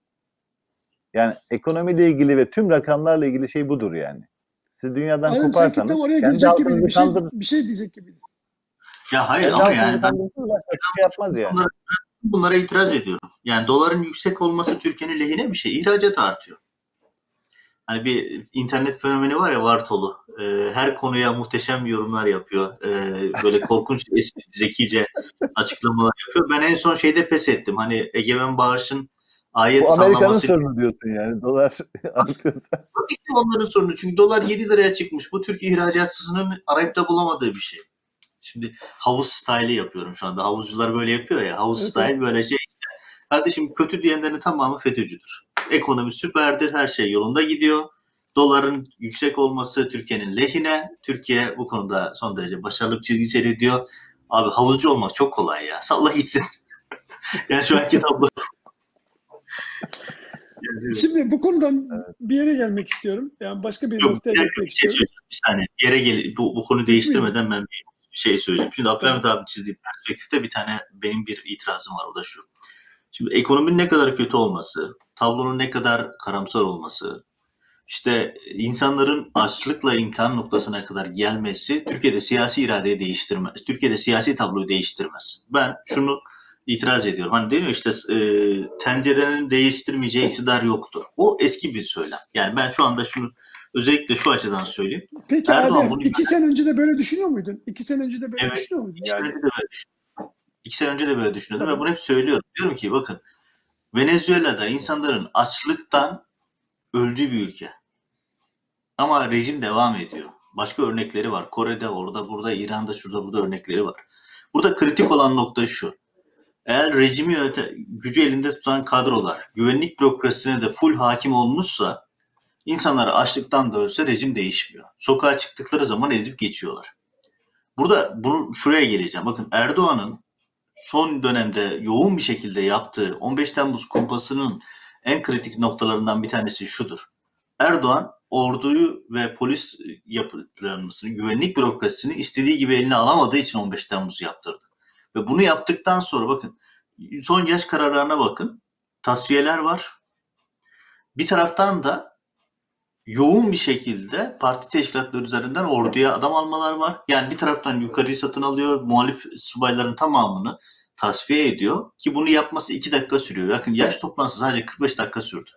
Yani ekonomiyle ilgili ve tüm rakamlarla ilgili şey budur yani. Siz dünyadan Adem sanki tam koparsanız oraya kendi gelecek gibiydi. halkınızı Bir şey kandırırsınız. bir şey diyecek gibiydi. Ya hayır Kendi ama halkınızı yani ben kandırırsınız, başka bir şey yapmaz yani. bunlara, bunlara itiraz ediyorum. Yani doların yüksek olması Türkiye'nin lehine bir şey. İhracat artıyor. Hani bir internet fenomeni var ya, Vartolu. Ee, her konuya muhteşem yorumlar yapıyor. Ee, böyle korkunç, zekice açıklamalar yapıyor. Ben en son şeyde pes ettim. Hani Egemen Bağış'ın ayet Bu Amerika'nın sallaması. sorunu diyorsun yani. Dolar artıyorsa. Tabii ki onların sorunu. Çünkü dolar yedi liraya çıkmış. Bu Türk ihracatçısının arayıp da bulamadığı bir şey. Şimdi havuz style'i yapıyorum şu anda. Havuzcular böyle yapıyor ya. Havuz Evet, style evet. böyle şey. Kardeşim kötü diyenlerin tamamı FETÖ'cüdür. Ekonomi süperdir. Her şey yolunda gidiyor. Doların yüksek olması Türkiye'nin lehine. Türkiye bu konuda son derece başarılı bir çizgi seyrediyor. Abi havuzcu olmak çok kolay ya. Salla gitsin. Yani şu anki tablo. Yani, Şimdi bu konudan bir yere gelmek istiyorum. Yani başka bir yok, noktaya bir dakika, geçmek bir şey istiyorum. söyleyeceğim. Bir saniye. Bir yere gel, bu, bu konu değiştirmeden ben bir şey söyleyeceğim. Şimdi Abdülhamit abi çizdiği perspektifte bir tane benim bir itirazım var. O da şu. Şimdi ekonominin ne kadar kötü olması, tablonun ne kadar karamsar olması, işte insanların açlıkla imtihan noktasına kadar gelmesi Türkiye'de siyasi iradeyi değiştirmez. Türkiye'de siyasi tabloyu değiştirmez. Ben şunu itiraz ediyorum. Hani deniyor işte e, tencerenin değiştirmeyeceği iktidar yoktur. O eski bir söylem. Yani ben şu anda şunu özellikle şu açıdan söyleyeyim. Peki Erdoğan Adem, bunu iki sene önce de böyle düşünüyor muydun? İki sene önce de böyle evet, düşünüyor muydun? iki sene Yani önce de böyle düşünüyordum. İki sene önce de böyle düşünüyordum tamam. ve bunu hep söylüyorum. Diyorum ki bakın Venezuela'da insanların açlıktan öldüğü bir ülke. Ama rejim devam ediyor. Başka örnekleri var. Kore'de, orada, burada, İran'da, şurada, burada örnekleri var. Burada kritik olan nokta şu. Eğer rejimi yönete, gücü elinde tutan kadrolar güvenlik bürokrasisine de full hakim olmuşsa insanlar açlıktan da ölse rejim değişmiyor. Sokağa çıktıkları zaman ezip geçiyorlar. Burada bunu şuraya geleceğim. Bakın Erdoğan'ın son dönemde yoğun bir şekilde yaptığı on beş Temmuz kumpasının en kritik noktalarından bir tanesi şudur. Erdoğan orduyu ve polis yapılanmasını, güvenlik bürokrasisini istediği gibi eline alamadığı için on beş Temmuz yaptırdı. Ve bunu yaptıktan sonra bakın son yaş kararlarına bakın. Tasfiyeler var. Bir taraftan da yoğun bir şekilde parti teşkilatları üzerinden orduya adam almalar var. Yani bir taraftan yukarıyı satın alıyor, muhalif subayların tamamını tasfiye ediyor ki bunu yapması iki dakika sürüyor. Bakın yaş toplantısı sadece kırk beş dakika sürdü.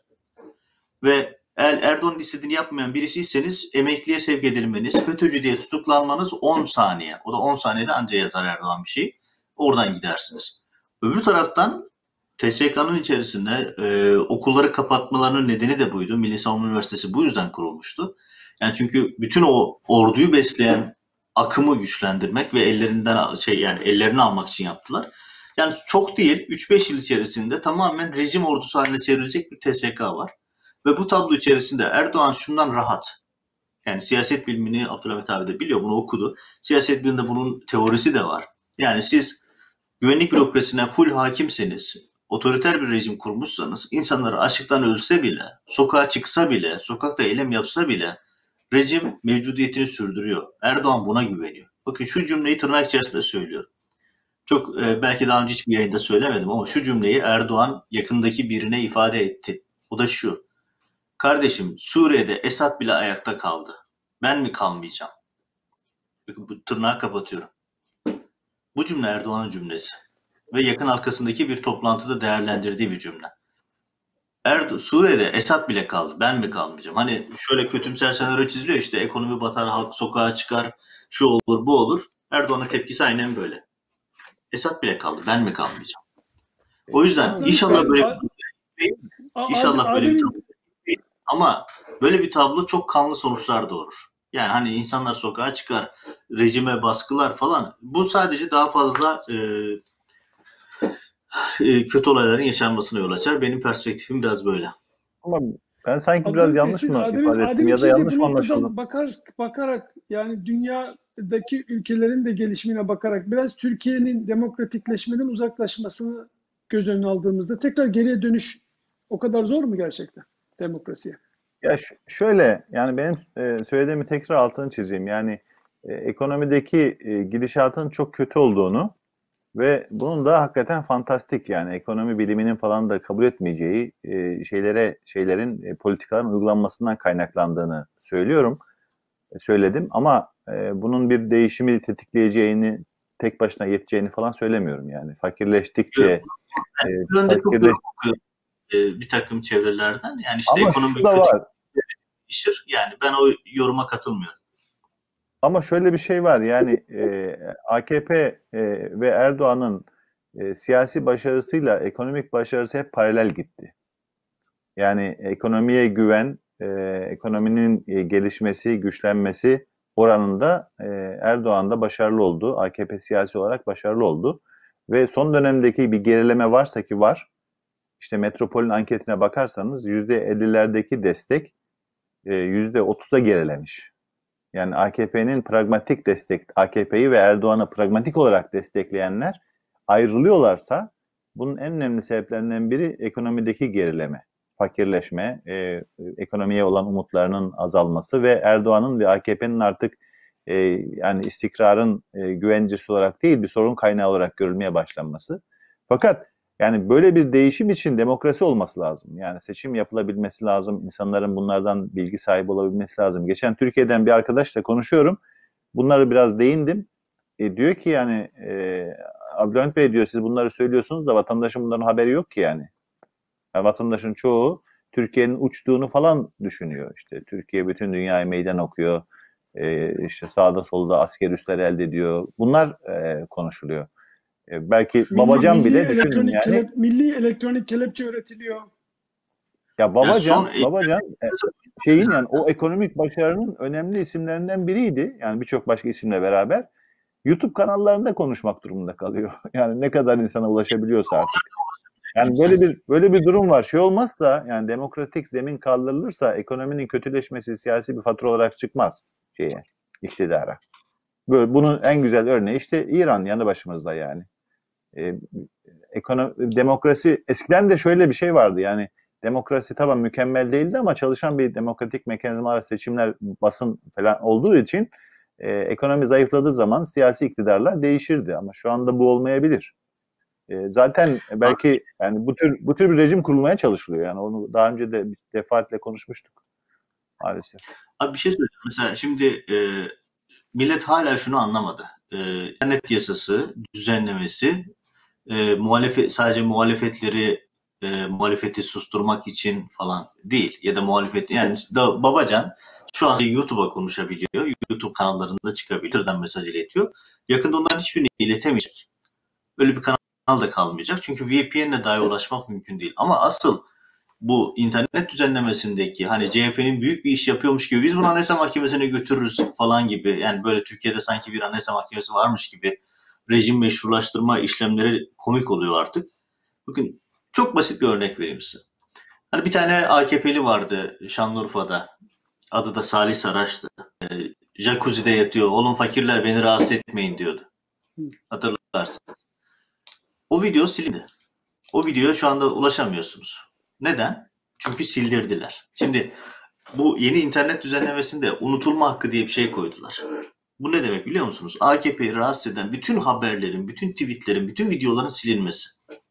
Ve eğer Erdoğan'ın istediğini yapmayan birisiyseniz emekliye sevk edilmeniz, FETÖ'cü diye tutuklanmanız on saniye. O da on saniyede anca yazar Erdoğan bir şey. Oradan gidersiniz. Öbür taraftan T S K'nın içerisinde e, okulları kapatmalarının nedeni de buydu. Milli Savunma Üniversitesi bu yüzden kurulmuştu. Yani çünkü bütün o orduyu besleyen akımı güçlendirmek ve ellerinden şey yani ellerini almak için yaptılar. Yani çok değil üç beş yıl içerisinde tamamen rejim ordusu haline çevrilecek bir T S K var. Ve bu tablo içerisinde Erdoğan şundan rahat. Yani siyaset bilimini Abdülhamit abi de biliyor, bunu okudu. Siyaset biliminde bunun teorisi de var. Yani siz güvenlik bürokrasisine full hakimseniz, otoriter bir rejim kurmuşsanız, insanlar açlıktan ölse bile, sokağa çıksa bile, sokakta eylem yapsa bile rejim mevcudiyetini sürdürüyor. Erdoğan buna güveniyor. Bakın şu cümleyi tırnak içerisinde söylüyorum. Çok e, belki daha önce hiçbir yayında söylemedim ama şu cümleyi Erdoğan yakındaki birine ifade etti. O da şu. Kardeşim Suriye'de Esad bile ayakta kaldı. Ben mi kalmayacağım? Bakın bu tırnağı kapatıyorum. Bu cümle Erdoğan'ın cümlesi. Ve yakın arkasındaki bir toplantıda değerlendirdiği bir cümle. Erdo Suriye'de Esad bile kaldı. Ben mi kalmayacağım? Hani şöyle kötümser senaryo çiziliyor işte ekonomi batar, halk sokağa çıkar, şu olur, bu olur. Erdoğan'ın tepkisi aynen böyle. Esad bile kaldı. Ben mi kalmayacağım? O yüzden Abdülhamit inşallah Bey, böyle A- A- inşallah böyle bir tablo Adem'in değil. Ama böyle bir tablo çok kanlı sonuçlar doğurur. Yani hani insanlar sokağa çıkar, rejime baskılar falan. Bu sadece daha fazla e, e, kötü olayların yaşanmasına yol açar. Benim perspektifim biraz böyle. Ama ben sanki biraz Abdülhamit Bey, yanlış siz mı Adem'in ifade ettim Adem'in ya da çizdiği yanlış bu mı noktadan anlaşıldı? bakar, bakarak yani dünyadaki ülkelerin de gelişimine bakarak biraz Türkiye'nin demokratikleşmeden uzaklaşmasını göz önüne aldığımızda tekrar geriye dönüş o kadar zor mu gerçekten demokrasiye? Ya ş- şöyle yani benim e, söylediğimi tekrar altını çizeyim. Yani e, ekonomideki e, gidişatın çok kötü olduğunu ve bunun da hakikaten fantastik yani ekonomi biliminin falan da kabul etmeyeceği e, şeylere şeylerin e, politikaların uygulanmasından kaynaklandığını söylüyorum. E, söyledim ama e, bunun bir değişimi tetikleyeceğini tek başına yeteceğini falan söylemiyorum yani. Fakirleştikçe e, Yani bu yönde çok fakirleş yorum okuyorum e, bir takım çevrelerden. Yani işte ama ekonomi şu da kötü var. değişir. Yani ben o yoruma katılmıyorum. Ama şöyle bir şey var yani e, A K P e, ve Erdoğan'ın e, siyasi başarısıyla ekonomik başarısı hep paralel gitti. Yani ekonomiye güven, e, ekonominin e, gelişmesi, güçlenmesi oranında e, Erdoğan da başarılı oldu. A K P siyasi olarak başarılı oldu. Ve son dönemdeki bir gerileme varsa ki var, işte Metropol'ün anketine bakarsanız yüzde ellilerdeki destek e, yüzde otuza gerilemiş. Yani A K P'nin pragmatik destek, A K P'yi ve Erdoğan'ı pragmatik olarak destekleyenler ayrılıyorlarsa bunun en önemli sebeplerinden biri ekonomideki gerileme, fakirleşme, e, ekonomiye olan umutlarının azalması ve Erdoğan'ın ve A K P'nin artık e, yani istikrarın e, güvencesi olarak değil bir sorun kaynağı olarak görülmeye başlanması. Fakat yani böyle bir değişim için demokrasi olması lazım. Yani seçim yapılabilmesi lazım. İnsanların bunlardan bilgi sahibi olabilmesi lazım. Geçen Türkiye'den bir arkadaşla konuşuyorum. Bunları biraz değindim. E, diyor ki yani e, Abdülhamit Bey diyor siz bunları söylüyorsunuz da vatandaşın bunların haberi yok ki yani. Yani vatandaşın çoğu Türkiye'nin uçtuğunu falan düşünüyor. İşte Türkiye bütün dünyaya meydan okuyor. E, işte sağda solda asker üsler elde ediyor. Bunlar e, konuşuluyor. E, belki Milli, Babacan milli bile düşünün elektronik yani. kelep, milli elektronik kelepçe üretiliyor. Ya Babacan, son- Babacan e, şeyin yani o ekonomik başarının önemli isimlerinden biriydi. Yani birçok başka isimle beraber YouTube kanallarında konuşmak durumunda kalıyor. Yani ne kadar insana ulaşabiliyorsa artık. Yani böyle bir böyle bir durum var. Şey olmazsa yani demokratik zemin kaldırılırsa ekonominin kötüleşmesi siyasi bir fatura olarak çıkmaz şeye, iktidara. Böyle bunun en güzel örneği işte İran yanı başımızda yani. E, ekonomi, demokrasi eskiden de şöyle bir şey vardı yani demokrasi tamam mükemmel değildi ama çalışan bir demokratik mekanizmalar, seçimler, basın falan olduğu için e, ekonomi zayıfladığı zaman siyasi iktidarlar değişirdi ama şu anda bu olmayabilir. E, zaten belki yani bu tür bu tür bir rejim kurulmaya çalışılıyor yani onu daha önce de bir defaatle konuşmuştuk maalesef. Abi bir şey söyleyeyim. Mesela şimdi e, millet hala şunu anlamadı. E, internet yasası düzenlemesi e, muhalefet sadece muhalefetleri e, muhalefeti susturmak için falan değil ya da muhalefet yani da Babacan şu an YouTube'a konuşabiliyor. YouTube kanallarında çıkabiliyor. Twitter'dan mesaj iletiyor. Yakında onların hiçbirini iletemeyecek. Öyle bir kanal da kalmayacak. Çünkü V P N'le dahi ulaşmak mümkün değil. Ama asıl bu internet düzenlemesindeki hani C H P'nin büyük bir iş yapıyormuş gibi biz bunu Anayasa Mahkemesi'ne götürürüz falan gibi yani böyle Türkiye'de sanki bir Anayasa Mahkemesi varmış gibi rejim meşrulaştırma işlemleri komik oluyor artık. Bakın çok basit bir örnek vereyim size. Hani bir tane A K P'li vardı Şanlıurfa'da. Adı da Salih Saraç'tı. E, Jacuzzi'de yatıyor. Oğlum fakirler beni rahatsız etmeyin diyordu. Hatırlarsın. O video silindi. O videoya şu anda ulaşamıyorsunuz. Neden? Çünkü sildirdiler. Şimdi bu yeni internet düzenlemesinde unutulma hakkı diye bir şey koydular. Bu ne demek biliyor musunuz? A K P'yi rahatsız eden bütün haberlerin, bütün tweetlerin, bütün videoların silinmesi.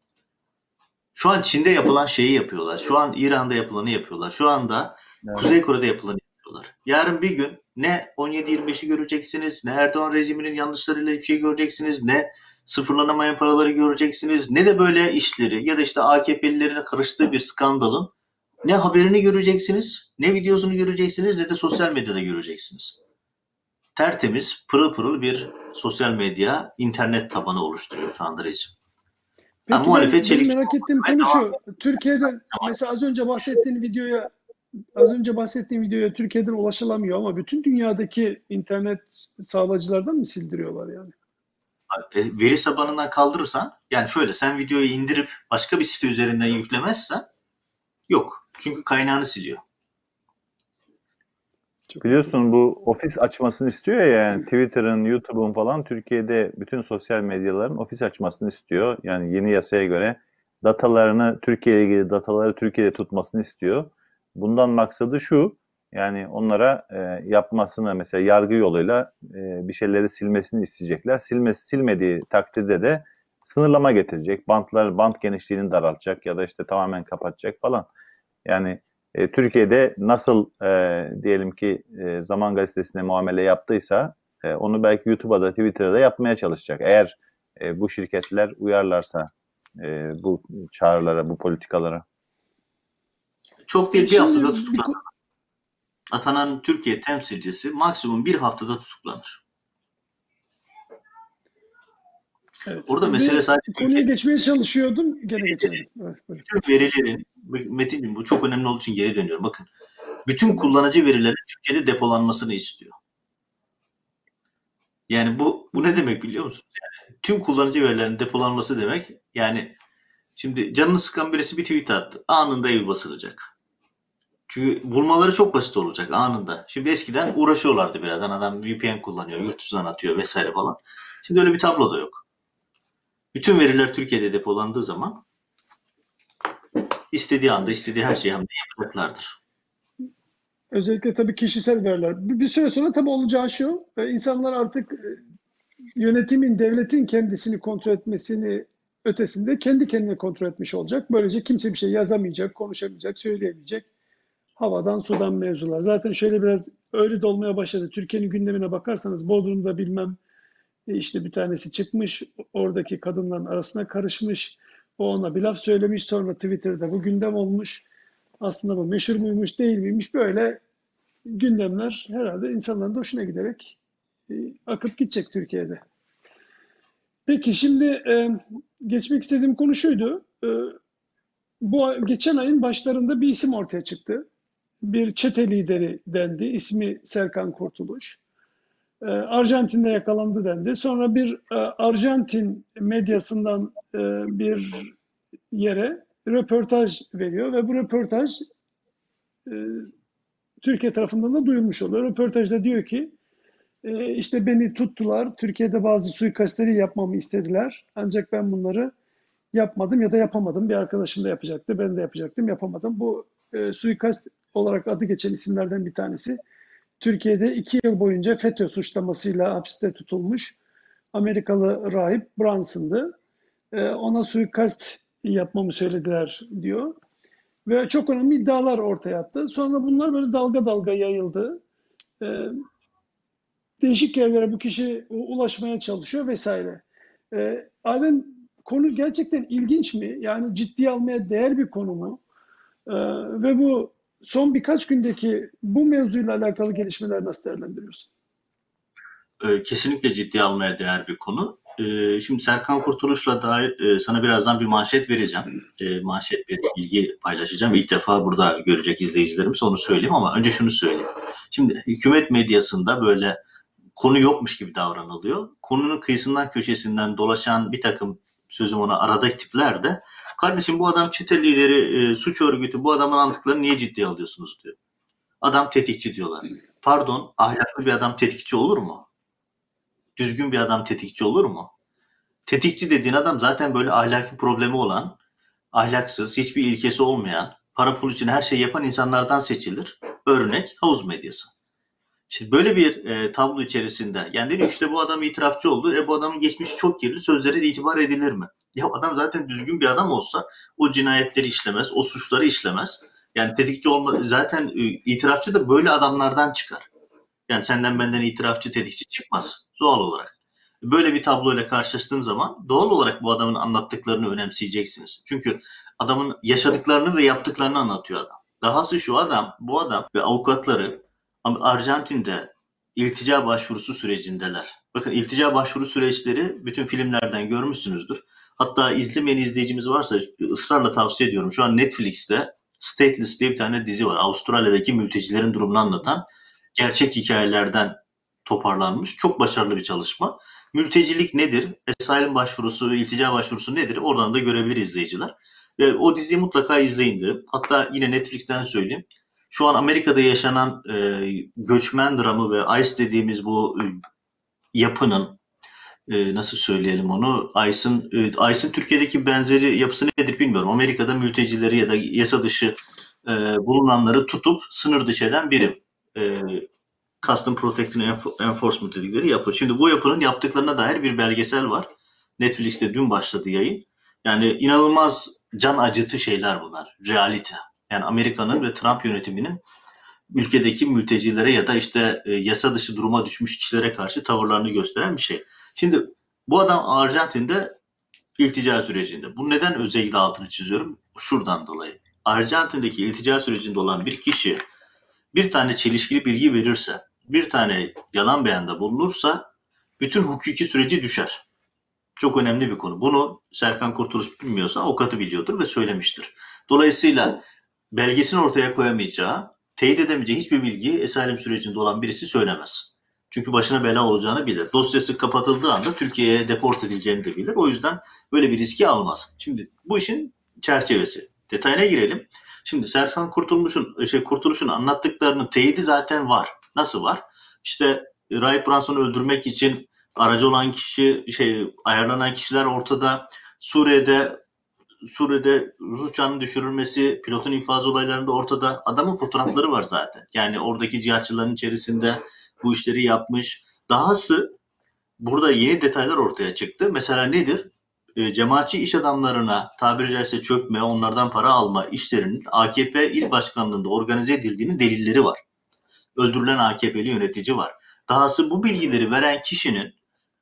Şu an Çin'de yapılan şeyi yapıyorlar. Şu an İran'da yapılanı yapıyorlar. Şu anda evet. Kuzey Kore'de yapılanı yapıyorlar. Yarın bir gün ne on yedi yirmi beşi göreceksiniz, ne Erdoğan rejiminin yanlışlarıyla bir şey göreceksiniz, ne sıfırlanamayan paraları göreceksiniz, ne de böyle işleri ya da işte A K P'lilerin karıştığı bir skandalın ne haberini göreceksiniz, ne videosunu göreceksiniz, ne de sosyal medyada göreceksiniz. Tertemiz, pırıl pırıl bir sosyal medya, internet tabanı oluşturuyor şu anda rejim. Peki ha, ben, muhalefet benim çelik merak ettiğim konu şu. Türkiye'de mesela az önce bahsettiğin videoya az önce bahsettiğim videoya Türkiye'den ulaşılamıyor ama bütün dünyadaki internet sağlayıcılardan mı sildiriyorlar yani? Veri tabanından kaldırırsan yani şöyle sen videoyu indirip başka bir site üzerinden yüklemezsen yok. Çünkü kaynağını siliyor. Biliyorsun bu ofis açmasını istiyor ya yani Twitter'ın, YouTube'un falan Türkiye'de bütün sosyal medyaların ofis açmasını istiyor. Yani yeni yasaya göre datalarını, Türkiye ile ilgili dataları Türkiye'de tutmasını istiyor. Bundan maksadı şu, yani onlara e, yapmasını mesela yargı yoluyla e, bir şeyleri silmesini isteyecekler. Silmesi, silmediği takdirde de sınırlama getirecek. Bantlar, bant genişliğini daraltacak ya da işte tamamen kapatacak falan. Yani E, Türkiye'de nasıl e, diyelim ki e, Zaman Gazetesi'ne muamele yaptıysa e, onu belki YouTube'da, Twitter'da yapmaya çalışacak. Eğer e, bu şirketler uyarlarsa e, bu çağrılara, bu politikalara. Çok değil bir Şimdi haftada bir- tutuklanır. Atanan Türkiye temsilcisi maksimum bir haftada tutuklanır. Evet. Orada Bir mesele sadece konuya Türkiye geçmeye çalışıyordum. Gene geçelim. Evet, buyurun. bütün verilerin, Metin'cim bu çok önemli olduğu için geri dönüyorum. Bakın, bütün kullanıcı verilerin Türkiye'de depolanmasını istiyor. Yani bu bu ne demek biliyor musunuz? Yani tüm kullanıcı verilerinin depolanması demek, yani şimdi canını sıkan birisi bir tweet attı. Anında ev basılacak. Çünkü bulmaları çok basit olacak anında. Şimdi eskiden uğraşıyorlardı biraz. Hani adam V P N kullanıyor, yurt dışından atıyor vesaire falan. Şimdi öyle bir tablo da yok. Bütün veriler Türkiye'de depolandığı zaman istediği anda istediği her şeyi hem de yapacaklardır. Özellikle tabii kişisel veriler. Bir, bir süre sonra tabii olacağı şu. e, insanlar artık e, yönetimin, devletin kendisini kontrol etmesini ötesinde kendi kendine kontrol etmiş olacak. Böylece kimse bir şey yazamayacak, konuşamayacak, söyleyemeyecek. Havadan sudan mevzular. Zaten şöyle biraz öyle de olmaya başladı. Türkiye'nin gündemine bakarsanız Bodrum'da bilmem e, işte bir tanesi çıkmış, oradaki kadınların arasına karışmış. O ona bir laf söylemiş, sonra Twitter'da bu gündem olmuş. Aslında bu meşhur muymuş, değil miymiş, böyle gündemler herhalde insanların da hoşuna giderek e, akıp gidecek Türkiye'de. Peki şimdi e, geçmek istediğim konu şuydu. E, bu geçen ayın başlarında bir isim ortaya çıktı. Bir çete lideri dendi. İsmi Serkan Kurtuluş. E, Arjantin'de yakalandı dendi. Sonra bir e, Arjantin medyasından e, bir yere röportaj veriyor ve bu röportaj e, Türkiye tarafından da duyulmuş oluyor. Röportajda diyor ki e, işte beni tuttular. Türkiye'de bazı suikastleri yapmamı istediler. Ancak ben bunları yapmadım ya da yapamadım. Bir arkadaşım da yapacaktı. Ben de yapacaktım. Yapamadım. Bu e, suikast olarak adı geçen isimlerden bir tanesi. Türkiye'de iki yıl boyunca FETÖ suçlamasıyla hapiste tutulmuş Amerikalı rahip Brunson'dı. E, ona suikast yapmamı söylediler diyor. Ve çok önemli iddialar ortaya attı. Sonra bunlar böyle dalga dalga yayıldı. E, değişik yerlere bu kişi ulaşmaya çalışıyor vesaire. E, Adem, konu gerçekten ilginç mi? Yani ciddiye almaya değer bir konu mu? E, ve bu son birkaç gündeki bu mevzuyla alakalı gelişmeler nasıl değerlendiriyorsun? Ee, kesinlikle ciddiye almaya değer bir konu. Ee, şimdi Serkan Kurtuluş'la dair e, sana birazdan bir manşet vereceğim. E, manşet bir bilgi paylaşacağım. İlk defa burada görecek izleyicilerimiz, onu söyleyeyim ama önce şunu söyleyeyim. Şimdi hükümet medyasında böyle konu yokmuş gibi davranılıyor. Konunun kıyısından köşesinden dolaşan bir takım, sözüm ona aradaki tipler de, kardeşim bu adam çete lideri, e, suç örgütü, bu adamın anlattıklarını niye ciddiye alıyorsunuz diyor. Adam tetikçi diyorlar. Pardon, ahlaklı bir adam tetikçi olur mu? Düzgün bir adam tetikçi olur mu? Tetikçi dediğin adam zaten böyle ahlaki problemi olan, ahlaksız, hiçbir ilkesi olmayan, para pul için her şeyi yapan insanlardan seçilir. Örnek havuz medyası. Şimdi böyle bir e, tablo içerisinde, yani dedi işte bu adam itirafçı oldu. E bu adamın geçmişi çok kirli, sözlere itibar edilir mi? Ya adam zaten düzgün bir adam olsa o cinayetleri işlemez, o suçları işlemez. Yani tetikçi olma, zaten e, itirafçı da böyle adamlardan çıkar. Yani senden benden itirafçı, tetikçi çıkmaz doğal olarak. Böyle bir tabloyla karşılaştığım zaman doğal olarak bu adamın anlattıklarını önemseyeceksiniz. Çünkü adamın yaşadıklarını ve yaptıklarını anlatıyor adam. Dahası şu adam, bu adam ve avukatları Arjantin'de iltica başvurusu sürecindeler. Bakın, iltica başvuru süreçleri bütün filmlerden görmüşsünüzdür. Hatta izlemeyen izleyicimiz varsa ısrarla tavsiye ediyorum. Şu an Netflix'te Stateless diye bir tane dizi var. Avustralya'daki mültecilerin durumunu anlatan, gerçek hikayelerden toparlanmış. Çok başarılı bir çalışma. Mültecilik nedir? Asylum başvurusu, iltica başvurusu nedir? Oradan da görebilir izleyiciler. Ve o diziyi mutlaka izleyin derim. Hatta yine Netflix'ten söyleyeyim. Şu an Amerika'da yaşanan e, göçmen dramı ve ICE dediğimiz bu e, yapının, e, nasıl söyleyelim onu, ICE'ın e, ICE'ın Türkiye'deki benzeri yapısı nedir bilmiyorum. Amerika'da mültecileri ya da yasa dışı e, bulunanları tutup sınır dışı eden birim. E, Custom Protection Enforcement dedikleri yapı. Şimdi bu yapının yaptıklarına dair bir belgesel var. Netflix'te dün başladı yayın. Yani inanılmaz can acıtı şeyler bunlar. Realite. Yani Amerika'nın ve Trump yönetiminin ülkedeki mültecilere ya da işte e, yasa dışı duruma düşmüş kişilere karşı tavırlarını gösteren bir şey. Şimdi bu adam Arjantin'de iltica sürecinde. Bu neden özellikle altını çiziyorum? Şuradan dolayı. Arjantin'deki iltica sürecinde olan bir kişi bir tane çelişkili bilgi verirse, bir tane yalan beyanda bulunursa bütün hukuki süreci düşer. Çok önemli bir konu. Bunu Serkan Kurtuluş bilmiyorsa avukatı biliyordur ve söylemiştir. Dolayısıyla belgesini ortaya koyamayacağı, teyit edemeyeceği hiçbir bilgiyi esalim sürecinde olan birisi söylemez. Çünkü başına bela olacağını bilir. Dosyası kapatıldığı anda Türkiye'ye deport edileceğini de bilir. O yüzden böyle bir riski almaz. Şimdi bu işin çerçevesi. Detayına girelim. Şimdi Serkan Kurtuluş'un şey Kurtuluş'un anlattıklarının teyidi zaten var. Nasıl var? İşte Rahip Branson'u öldürmek için aracı olan kişi, şey ayarlanan kişiler ortada. Suriye'de Suriye'de Rus uçağının düşürülmesi, pilotun infaz olaylarında ortada. Adamın fotoğrafları var zaten. Yani oradaki cihatçıların içerisinde bu işleri yapmış. Dahası burada yeni detaylar ortaya çıktı. Mesela nedir? E, cemaatçi iş adamlarına tabiri caizse çökme, onlardan para alma işlerinin A K P il başkanlığında organize edildiğinin delilleri var. Öldürülen A K P'li yönetici var. Dahası bu bilgileri veren kişinin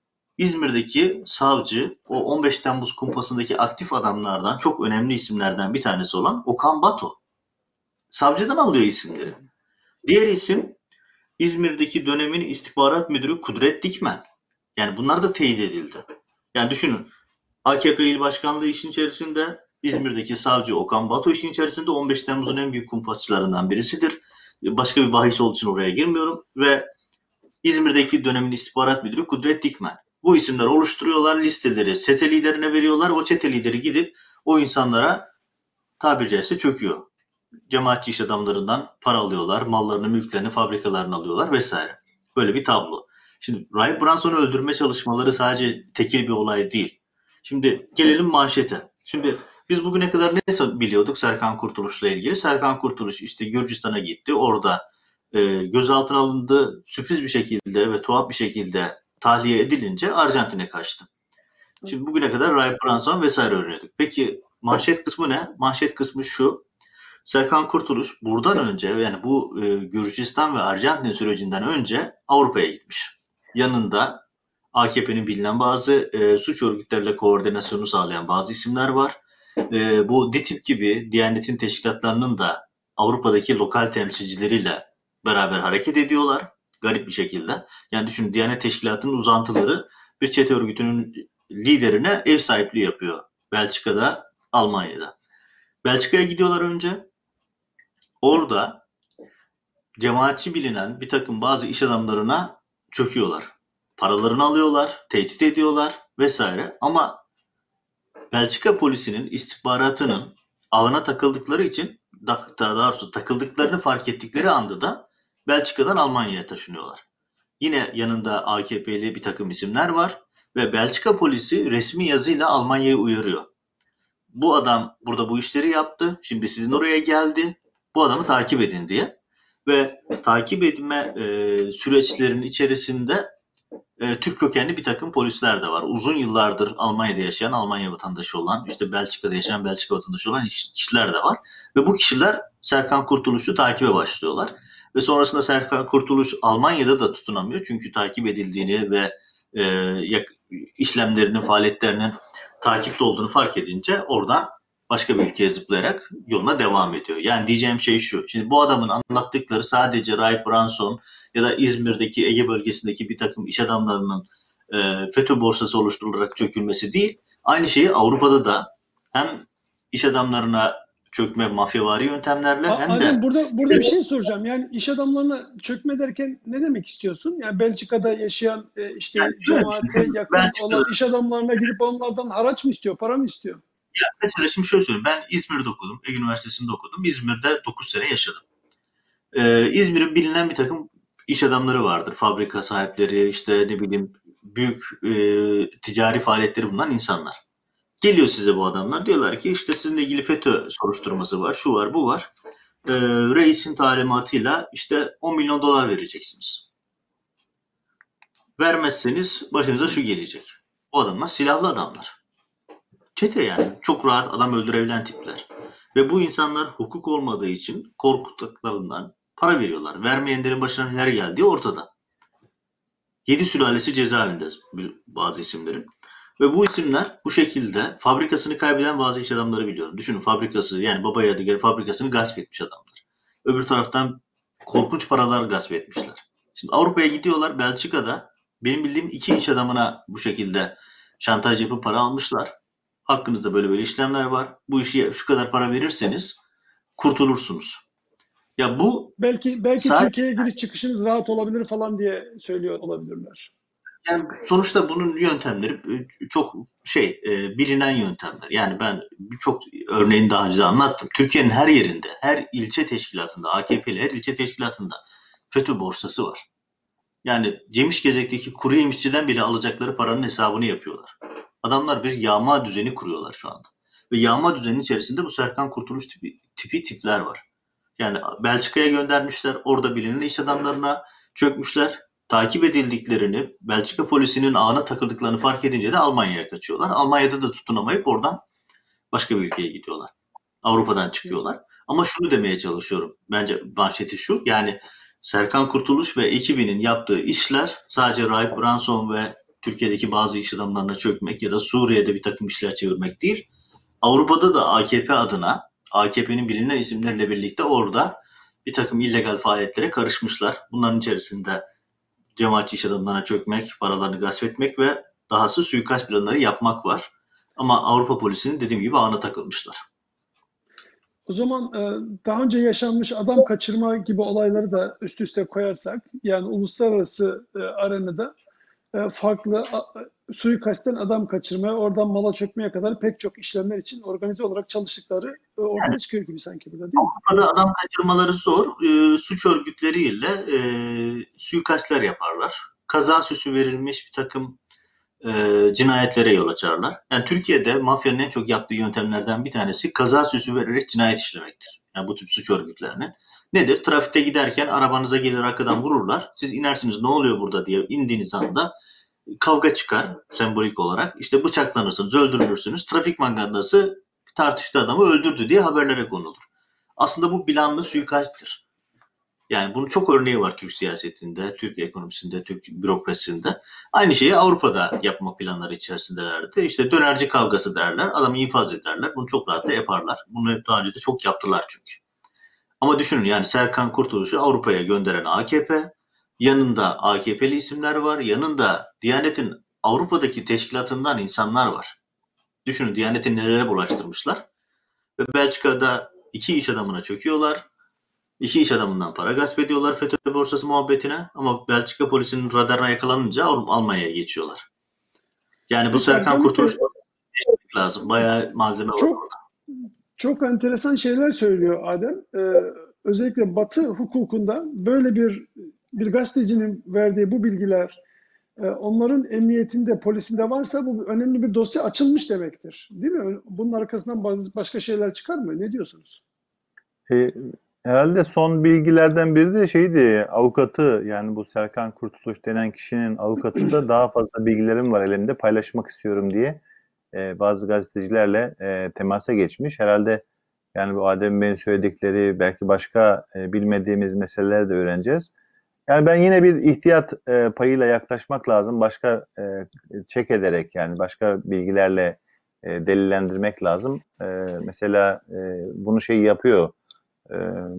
İzmir'deki savcı, o on beş Temmuz kumpasındaki aktif adamlardan, çok önemli isimlerden bir tanesi olan Okan Bato. Savcıdan alıyor isimleri. Diğer isim İzmir'deki dönemin istihbarat müdürü Kudret Dikmen. Yani bunlar da teyit edildi. Yani düşünün, A K P il başkanlığı işin içerisinde, İzmir'deki savcı Okan Bato işin içerisinde, on beş Temmuz'un en büyük kumpasçılarından birisidir. Başka bir bahis olduğu için oraya girmiyorum. Ve İzmir'deki dönemin istihbarat müdürü Kudret Dikmen. Bu isimler oluşturuyorlar, listeleri çete liderine veriyorlar. O çete lideri gidip o insanlara tabiri caizse çöküyor. Cemaatçi iş adamlarından para alıyorlar, mallarını, mülklerini, fabrikalarını alıyorlar vesaire. Böyle bir tablo. Şimdi Rahip Branson'u öldürme çalışmaları sadece tekil bir olay değil. Şimdi gelelim manşete. Şimdi biz bugüne kadar ne biliyorduk Serkan Kurtuluş'la ilgili? Serkan Kurtuluş işte Gürcistan'a gitti. Orada e, gözaltına alındı. Sürpriz bir şekilde ve tuhaf bir şekilde tahliye edilince Arjantin'e kaçtı. Şimdi bugüne kadar Rahip Branson vesaire öğreniyorduk. Peki manşet kısmı ne? Manşet kısmı şu. Serkan Kurtuluş buradan önce, yani bu e, Gürcistan ve Arjantin sürecinden önce Avrupa'ya gitmiş. Yanında A K P'nin bilinen bazı e, suç örgütleriyle koordinasyonu sağlayan bazı isimler var. E, bu D İ T İ P gibi Diyanet'in teşkilatlarının da Avrupa'daki lokal temsilcileriyle beraber hareket ediyorlar. Garip bir şekilde. Yani düşünün, Diyanet Teşkilatı'nın uzantıları bir çete örgütünün liderine ev sahipliği yapıyor. Belçika'da, Almanya'da. Belçika'ya gidiyorlar önce. Orada cemaatçi bilinen bir takım bazı iş adamlarına çöküyorlar. Paralarını alıyorlar, tehdit ediyorlar vesaire. Ama Belçika polisinin istihbaratının ağına takıldıkları için, daha doğrusu takıldıklarını fark ettikleri anda da Belçika'dan Almanya'ya taşınıyorlar. Yine yanında A K P'li bir takım isimler var ve Belçika polisi resmi yazıyla Almanya'yı uyarıyor. Bu adam burada bu işleri yaptı, şimdi sizin oraya geldi, bu adamı takip edin diye. Ve takip etme e, süreçlerinin içerisinde e, Türk kökenli bir takım polisler de var. Uzun yıllardır Almanya'da yaşayan, Almanya vatandaşı olan, işte Belçika'da yaşayan, Belçika vatandaşı olan kişiler de var. Ve bu kişiler Serkan Kurtuluş'u takibe başlıyorlar. Ve sonrasında Serkan Kurtuluş Almanya'da da tutunamıyor. Çünkü takip edildiğini ve e, işlemlerinin, faaliyetlerinin takipte olduğunu fark edince oradan başka bir ülkeye zıplayarak yoluna devam ediyor. Yani diyeceğim şey şu. Şimdi bu adamın anlattıkları sadece Rahip Branson ya da İzmir'deki, Ege bölgesindeki bir takım iş adamlarının e, FETÖ borsası oluşturularak çökülmesi değil. Aynı şeyi Avrupa'da da hem iş adamlarına çökme mafyavari yöntemlerle A- hem Adem, de burada burada bir şey soracağım. Yani iş adamlarına çökme derken ne demek istiyorsun? Yani Belçika'da yaşayan e, işte yani şöyle cemaate düşünün, yakın Belçika'da olan iş adamlarına gidip onlardan haraç mı istiyor, para mı istiyor? ya mesela şimdi şöyle söyleyeyim. Ben İzmir'de okudum. Ege Üniversitesi'nde okudum. İzmir'de dokuz sene yaşadım. Ee, İzmir'in bilinen bir takım iş adamları vardır. Fabrika sahipleri, işte ne bileyim büyük e, ticari faaliyetleri bulunan insanlar. Geliyor size bu adamlar. Diyorlar ki işte sizinle ilgili FETÖ soruşturması var, şu var, bu var. Ee, reisin talimatıyla işte on milyon dolar vereceksiniz. Vermezseniz başınıza şu gelecek. O adamlar silahlı adamlar. Çete yani. Çok rahat adam öldürebilen tipler. Ve bu insanlar hukuk olmadığı için korkuttuklarından para veriyorlar. Vermeyenlerin başına neler geldiği ortada. Yedi sülalesi cezaevinde bazı isimlerin. Ve bu isimler bu şekilde fabrikasını kaybeden bazı iş adamları biliyorum. Düşünün, fabrikası, yani Baba Yadigar fabrikasını gasp etmiş adamlar. Öbür taraftan korkunç paralar gasp etmişler. Şimdi Avrupa'ya gidiyorlar. Belçika'da benim bildiğim iki iş adamına bu şekilde Şantaj yapıp para almışlar. Hakkınızda böyle böyle işlemler var. Bu işi şu kadar para verirseniz kurtulursunuz. Ya bu Belki belki sadece Türkiye'ye giriş çıkışınız rahat olabilir falan diye söylüyor olabilirler. yani sonuçta bunun yöntemleri e, çok şey e, bilinen yöntemler. Yani ben birçok örneğini daha önce de anlattım. Türkiye'nin her yerinde, her ilçe teşkilatında, A K P'li her ilçe teşkilatında FETÖ borsası var. Yani Cemişgezek'teki kuru yemişçiden bile alacakları paranın hesabını yapıyorlar. Adamlar bir yağma düzeni kuruyorlar şu anda. Ve yağma düzeninin içerisinde bu Serkan Kurtuluş tipi, tipi tipler var. Yani Belçika'ya göndermişler, orada bilinen iş adamlarına çökmüşler. Takip edildiklerini, Belçika polisinin ağına takıldıklarını fark edince de Almanya'ya kaçıyorlar. Almanya'da da tutunamayıp oradan başka bir ülkeye gidiyorlar. Avrupa'dan çıkıyorlar. Ama şunu demeye çalışıyorum. Bence manşeti şu. Yani Serkan Kurtuluş ve ekibinin yaptığı işler sadece Rahip Branson ve Türkiye'deki bazı iş adamlarına çökmek ya da Suriye'de bir takım işler çevirmek değil. Avrupa'da da A K P adına A K P'nin bilinen isimleriyle birlikte orada bir takım illegal faaliyetlere karışmışlar. Bunların içerisinde cemaatçi iş adamlarına çökmek, paralarını gasp etmek ve dahası suikast planları yapmak var. Ama Avrupa polisinin dediğim gibi ağına takılmışlar. O zaman e, daha önce yaşanmış adam kaçırma gibi olayları da üst üste koyarsak, yani uluslararası e, arenada e, farklı a, suikastten adam kaçırmaya, oradan mala çökmeye kadar pek çok işlemler için organize olarak çalıştıkları e, ortaya çıkıyor gibi sanki burada, değil mi? Avrupa'da adam kaçırmaları zor. E, suç örgütleriyle e, suikastler yaparlar. Kaza süsü verilmiş bir takım e, cinayetlere yol açarlar. Yani Türkiye'de mafyanın en çok yaptığı yöntemlerden bir tanesi kaza süsü vererek cinayet işlemektir. Yani bu tip suç örgütlerinin. Nedir? Trafikte giderken arabanıza gelir arkadan vururlar. Siz inersiniz, ne oluyor burada diye indiğiniz anda kavga çıkar sembolik olarak. İşte bıçaklanırsınız, öldürülürsünüz. Trafik magandası tartıştığı adamı öldürdü diye haberlere konulur. Aslında bu planlı suikasttir. Yani bunun çok örneği var Türk siyasetinde, Türk ekonomisinde, Türk bürokrasisinde. Aynı şeyi Avrupa'da yapma planları içerisindelerdi. İşte dönerci kavgası derler, adamı infaz ederler. Bunu çok rahat da yaparlar. Bunu daha önce de çok yaptılar çünkü. Ama düşünün, yani Serkan Kurtuluş'u Avrupa'ya gönderen A K P, yanında A K P'li isimler var, yanında Diyanet'in Avrupa'daki teşkilatından insanlar var. Düşünün Diyanet'i nelere bulaştırmışlar. Ve Belçika'da iki iş adamına çöküyorlar. İki iş adamından para gasp ediyorlar FETÖ borsası muhabbetine, ama Belçika polisinin radarına yakalanınca Almanya'ya geçiyorlar. Yani bu Peki Serkan Abdülhamit Bey, Kurtuluş lazım. Bayağı malzeme var çok orada. çok enteresan şeyler söylüyor Adem. Ee, özellikle Batı hukukunda böyle bir bir gazetecinin verdiği bu bilgiler e, onların emniyetinde, polisinde varsa bu önemli bir dosya açılmış demektir. Değil mi? Bunun arkasından bazı başka şeyler çıkar mı? Ne diyorsunuz? E, herhalde son bilgilerden biri de şeydi, avukatı, yani bu Serkan Kurtuluş denen kişinin avukatı da daha fazla bilgilerim var elimde, paylaşmak istiyorum diye e, bazı gazetecilerle e, temasa geçmiş. Herhalde yani bu Adem Bey'in söyledikleri, belki başka e, bilmediğimiz meseleleri de öğreneceğiz. Yani ben yine bir ihtiyat e, payıyla yaklaşmak lazım. Başka e, çek ederek, yani başka bilgilerle e, delillendirmek lazım. E, mesela e, bunu şey yapıyor e,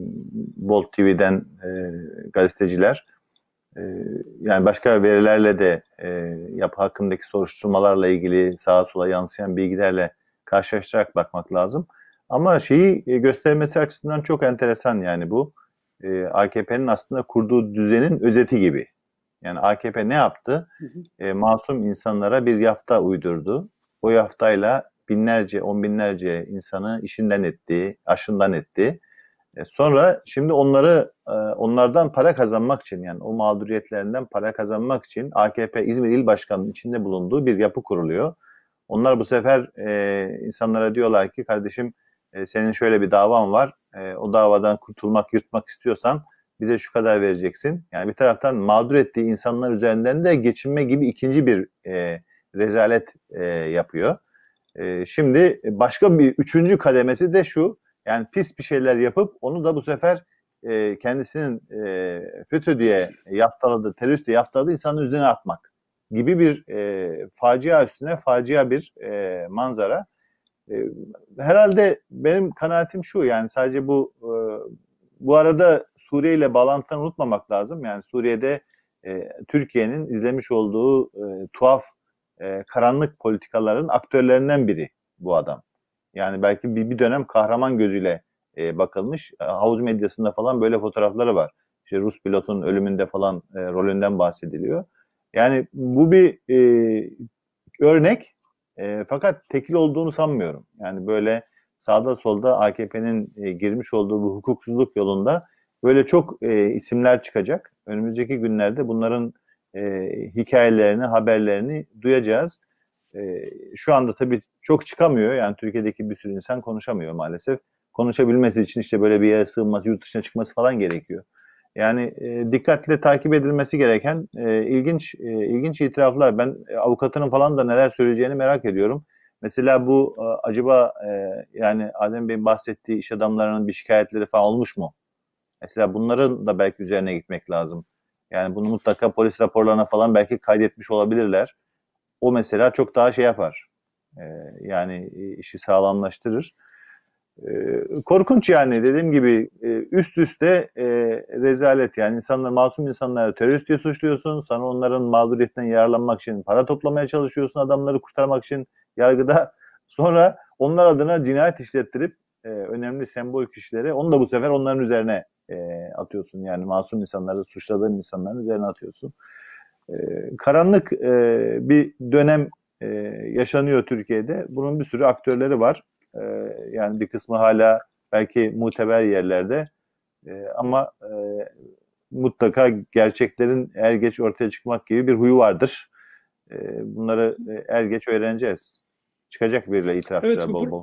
Bolt T V'den e, gazeteciler. E, yani başka verilerle de e, yap hakkındaki soruşturmalarla ilgili sağa sola yansıyan bilgilerle karşılaştırarak bakmak lazım. Ama şeyi e, göstermesi açısından çok enteresan, yani bu. E, A K P'nin aslında kurduğu düzenin özeti gibi. Yani A K P ne yaptı? Hı hı. E, masum insanlara bir yafta uydurdu. O yaftayla binlerce, on binlerce insanı işinden etti, aşından etti. E, sonra şimdi onları e, onlardan para kazanmak için, yani o mağduriyetlerinden para kazanmak için A K P İzmir İl Başkanı'nın içinde bulunduğu bir yapı kuruluyor. Onlar bu sefer e, insanlara diyorlar ki, kardeşim e, senin şöyle bir davan var. E, o davadan kurtulmak, yırtmak istiyorsan bize şu kadar vereceksin. Yani bir taraftan mağdur ettiği insanlar üzerinden de geçinme gibi ikinci bir e, rezalet e, yapıyor. E, şimdi başka bir üçüncü kademesi de şu. Yani pis bir şeyler yapıp onu da bu sefer e, kendisinin e, FETÖ diye yaftaladığı, terörist diye yaftaladığı insanın üzerine atmak gibi bir e, facia üstüne facia bir e, manzara. E, herhalde benim kanaatim şu, yani sadece bu e, bu arada Suriye ile bağlantıdan unutmamak lazım. Yani Suriye'de e, Türkiye'nin izlemiş olduğu e, tuhaf e, karanlık politikaların aktörlerinden biri bu adam. Yani belki bir, bir dönem kahraman gözüyle e, bakılmış. Havuz medyasında falan böyle fotoğrafları var. İşte Rus pilotun ölümünde falan e, rolünden bahsediliyor. Yani bu bir e, örnek e, fakat tekil olduğunu sanmıyorum. Yani böyle sağda solda A K P'nin e, girmiş olduğu bu hukuksuzluk yolunda böyle çok e, isimler çıkacak. Önümüzdeki günlerde bunların e, hikayelerini, haberlerini duyacağız. E, şu anda tabii çok çıkamıyor. Yani Türkiye'deki bir sürü insan konuşamıyor maalesef. Konuşabilmesi için işte böyle bir yere sığınması, yurt dışına çıkması falan gerekiyor. Yani e, dikkatle takip edilmesi gereken e, ilginç e, ilginç itiraflar. Ben e, avukatının falan da neler söyleyeceğini merak ediyorum. Mesela bu e, acaba e, yani Adem Bey'in bahsettiği iş adamlarının bir şikayetleri falan olmuş mu? Mesela bunların da belki üzerine gitmek lazım. Yani bunu mutlaka polis raporlarına falan belki kaydetmiş olabilirler. O mesela çok daha şey yapar. E, yani e, işi sağlamlaştırır. Ee, korkunç yani dediğim gibi e, üst üste e, rezalet yani insanlar masum insanları terörist diye suçluyorsun, sana onların mağduriyetinden yararlanmak için para toplamaya çalışıyorsun, adamları kurtarmak için yargıda, sonra onlar adına cinayet işlettirip e, önemli sembol kişileri onu da bu sefer onların üzerine e, atıyorsun, yani masum insanları suçladığın insanların üzerine atıyorsun. E, karanlık e, bir dönem e, yaşanıyor Türkiye'de, bunun bir sürü aktörleri var. Ee, yani bir kısmı hala belki muteber yerlerde ee, ama e, mutlaka gerçeklerin er geç ortaya çıkmak gibi bir huyu vardır. Ee, bunları er geç öğreneceğiz. Çıkacak biriyle itirafçılar Evet, bu bol pro- bol.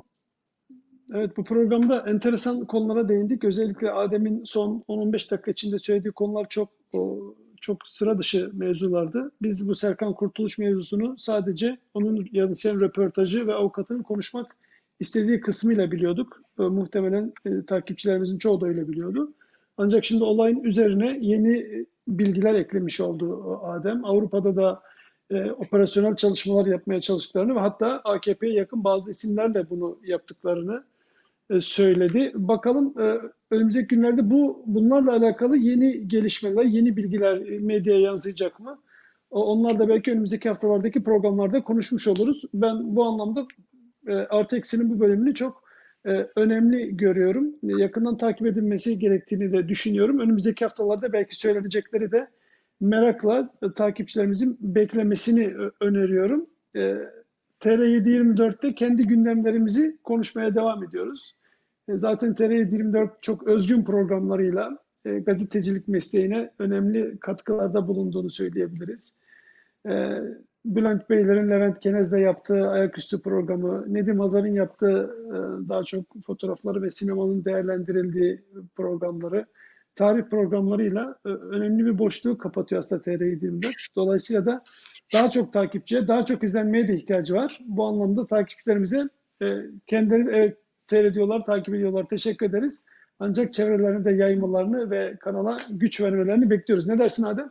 evet bu programda enteresan konulara değindik. Özellikle Adem'in son on on beş dakika içinde söylediği konular çok o, çok sıra dışı mevzulardı. Biz bu Serkan Kurtuluş mevzusunu sadece onun yansıyan röportajı ve avukatın konuşmak istediği kısmıyla biliyorduk. E, muhtemelen e, takipçilerimizin çoğu da öyle biliyordu. Ancak şimdi olayın üzerine yeni bilgiler eklemiş oldu Adem. Avrupa'da da e, operasyonel çalışmalar yapmaya çalıştıklarını ve hatta A K P'ye yakın bazı isimlerle bunu yaptıklarını e, söyledi. Bakalım e, önümüzdeki günlerde bu bunlarla alakalı yeni gelişmeler, yeni bilgiler medyaya yansıyacak mı? O- Onlar da belki önümüzdeki haftalardaki programlarda konuşmuş oluruz. Ben bu anlamda e, Artı Eksi'nin bu bölümünü çok e, önemli görüyorum. E, Yakından takip edilmesi gerektiğini de düşünüyorum. Önümüzdeki haftalarda belki söylenecekleri de merakla e, takipçilerimizin beklemesini ö- öneriyorum. E, T R yedi yirmi dörtte kendi gündemlerimizi konuşmaya devam ediyoruz. E, Zaten T R yedi yirmi dört çok özgün programlarıyla e, gazetecilik mesleğine önemli katkılarda bulunduğunu söyleyebiliriz. E, Bülent Beylerin Levent Kenez'le yaptığı Ayaküstü programı, Nedim Hazar'ın yaptığı e, daha çok fotoğrafları ve sinemanın değerlendirildiği programları, tarih programlarıyla e, önemli bir boşluğu kapatıyor aslında T R yedi yirmi dört. Dolayısıyla da daha çok takipçiye, daha çok izlenmeye de ihtiyacı var. Bu anlamda takipçilerimize e, kendileri evet, seyrediyorlar, takip ediyorlar. Teşekkür ederiz. Ancak çevrelerine de yaymalarını ve kanala güç vermelerini bekliyoruz. Ne dersin Adem?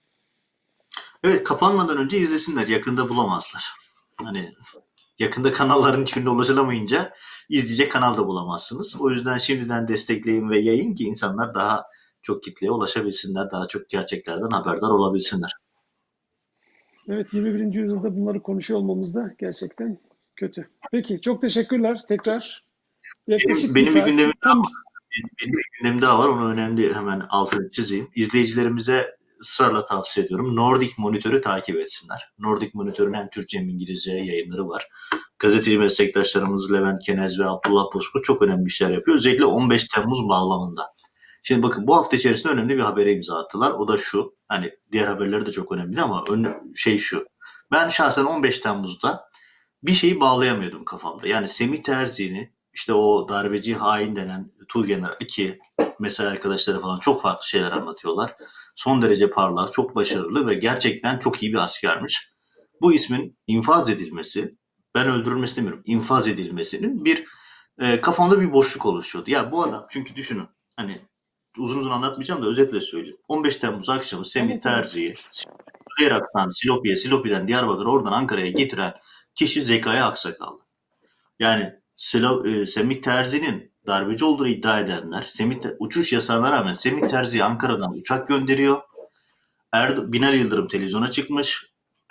Evet, kapanmadan önce izlesinler. Yakında bulamazlar. Hani yakında kanalların hiçbirine ulaşılamayınca izleyecek kanal da bulamazsınız. O yüzden şimdiden destekleyin ve yayın ki insanlar daha çok kitleye ulaşabilsinler. Daha çok gerçeklerden haberdar olabilsinler. Evet, yirmi birinci yüzyılda bunları konuşuyor olmamız da gerçekten kötü. Peki, çok teşekkürler tekrar. Benim, Yaklaşık bir benim bir saat, gündemim daha tam bir... var. Benim bir gündemim daha var. Onu önemli hemen altını çizeyim. İzleyicilerimize ısrarla tavsiye ediyorum. Nordic Monitör'ü takip etsinler. Nordic Monitör'ün hem Türkçe hem İngilizce yayınları var. Gazeteci meslektaşlarımız Levent Kenez ve Abdullah Bozkurt çok önemli işler yapıyor. Özellikle on beş Temmuz bağlamında. Şimdi bakın bu hafta içerisinde önemli bir habere imza attılar. O da şu. Hani diğer haberleri de çok önemli ama ön, şey şu. Ben şahsen on beş Temmuz'da bir şeyi bağlayamıyordum kafamda. Yani Semih Terzi'ni işte o darbeci hain denen Tuğgeneral iki mesai arkadaşları falan çok farklı şeyler anlatıyorlar. Son derece parlak, çok başarılı ve gerçekten çok iyi bir askermiş. Bu ismin infaz edilmesi, ben öldürülmesi demiyorum, infaz edilmesinin bir e, kafamda bir boşluk oluşuyordu. Ya bu adam çünkü düşünün hani uzun uzun anlatmayacağım da özetle söyleyeyim. on beş Temmuz akşamı Semih Terzi'yi Irak'tan Silopi'ye, Silopi'den Diyarbakır, oradan Ankara'ya getiren kişi Zekai Aksakallı. Yani Silo, e, Semih Terzi'nin darbeci olduğunu iddia edenler, Semih uçuş yasağına rağmen Semih Terzi'yi Ankara'dan uçak gönderiyor. Erdo Binali Yıldırım televizyona çıkmış.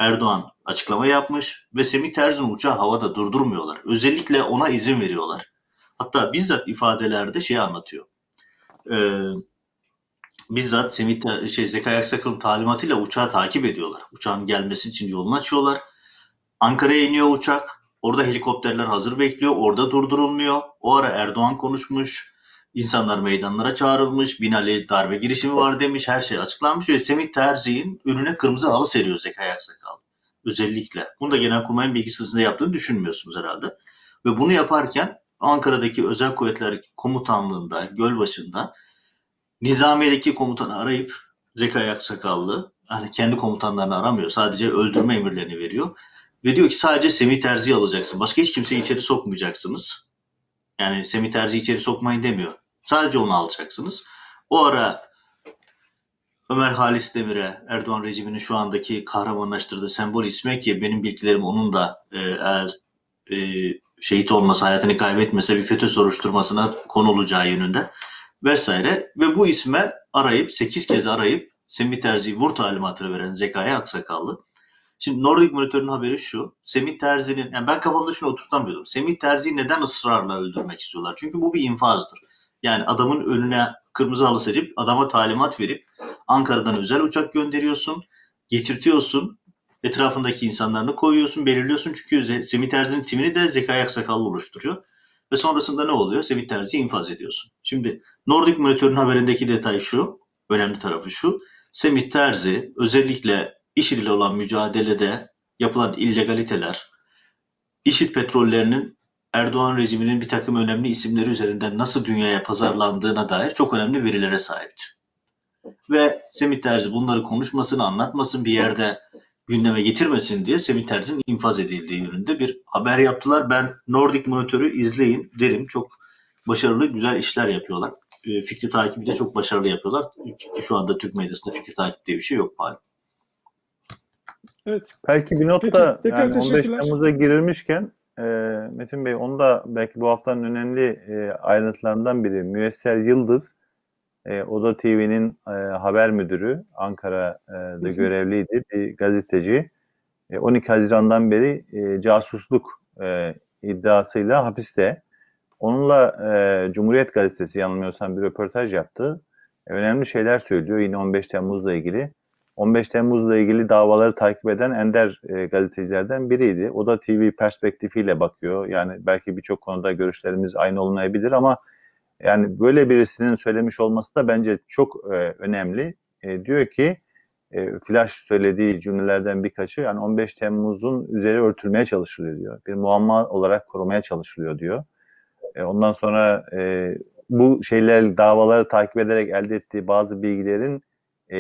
Erdoğan açıklama yapmış ve Semih Terzi'nin uçağı havada durdurmuyorlar. Özellikle ona izin veriyorlar. Hatta bizzat ifadelerde şey anlatıyor. Ee, bizzat Semih şey, Zekai Aksakal'ın talimatıyla uçağı takip ediyorlar. Uçağın gelmesi için yolunu açıyorlar. Ankara'ya iniyor uçak. Orada helikopterler hazır bekliyor. Orada durdurulmuyor. O ara Erdoğan konuşmuş. İnsanlar meydanlara çağrılmış. Binali darbe girişimi var demiş. Her şey açıklanmış ve Semih Terzi'nin önüne kırmızı halı seriyor Zekai Aksakal. Özellikle. Bunu da Genelkurmay'ın bilgi sırasında yaptığını düşünmüyorsunuz herhalde. Ve bunu yaparken Ankara'daki Özel Kuvvetler Komutanlığı'nda, Gölbaşı'nda Nizamiye'deki komutanı arayıp Zekai Aksakallı, yani kendi komutanlarını aramıyor. Sadece öldürme emirlerini veriyor. Ve diyor ki sadece Semih Terzi'yi alacaksın. Başka hiç kimseyi içeri sokmayacaksınız. Yani Semih Terzi'yi içeri sokmayın demiyor. Sadece onu alacaksınız. O ara Ömer Halis Demir'e, Erdoğan rejiminin şu andaki kahramanlaştırdığı sembol ismi ki benim bilgilerim onun da e, eğer e, şehit olmasa, hayatını kaybetmese bir FETÖ soruşturmasına konu olacağı yönünde vesaire. Ve bu isme arayıp, sekiz kez arayıp Semih Terzi'yi vur talimatını veren Zekai Aksakallı. Şimdi Nordic Monitor'un haberi şu. Semih Terzi'nin, yani ben kafamda şunu oturtamıyordum. Semih Terzi'yi neden ısrarla öldürmek istiyorlar? Çünkü bu bir infazdır. Yani adamın önüne kırmızı halı serip, adama talimat verip Ankara'dan özel uçak gönderiyorsun, getirtiyorsun, etrafındaki insanlarını koyuyorsun, belirliyorsun. Çünkü Semih Terzi'nin timini de Zekai Aksakallı oluşturuyor. Ve sonrasında ne oluyor? Semih Terzi'yi infaz ediyorsun. Şimdi Nordic Monitor'un haberindeki detay şu, önemli tarafı şu. Semih Terzi özellikle IŞİD ile olan mücadelede yapılan illegaliteler, IŞİD petrollerinin Erdoğan rejiminin bir takım önemli isimleri üzerinden nasıl dünyaya pazarlandığına dair çok önemli verilere sahiptir. Ve Semih Terzi bunları konuşmasın, anlatmasın, bir yerde gündeme getirmesin diye Semih Terzi'nin infaz edildiği yönünde bir haber yaptılar. Ben Nordic Monitor'u izleyin derim. Çok başarılı, güzel işler yapıyorlar. Fikri takibi de çok başarılı yapıyorlar. Çünkü şu anda Türk medyasında fikri takip diye bir şey yok malum. Evet. Belki bir not Peki, da tekrar yani on beş teşekkürler. Temmuz'a girilmişken e, Metin Bey, onu da belki bu haftanın önemli e, ayrıntılarından biri. Müyesser Yıldız, e, Oda T V'nin e, haber müdürü, Ankara'da görevliydi, bir gazeteci. E, on iki Haziran'dan beri e, casusluk e, iddiasıyla hapiste. Onunla e, Cumhuriyet Gazetesi yanılmıyorsam bir röportaj yaptı. E, önemli şeyler söylüyor yine on beş Temmuz'la ilgili. on beş Temmuz'la ilgili davaları takip eden ender e, gazetecilerden biriydi. O da T V perspektifiyle bakıyor. Yani belki birçok konuda görüşlerimiz aynı olmayabilir ama yani böyle birisinin söylemiş olması da bence çok e, önemli. E, diyor ki e, flash söylediği cümlelerden birkaçı, yani on beş Temmuz'un üzeri örtülmeye çalışılıyor diyor. Bir muamma olarak korumaya çalışılıyor diyor. E, ondan sonra e, bu şeyler, davaları takip ederek elde ettiği bazı bilgilerin e,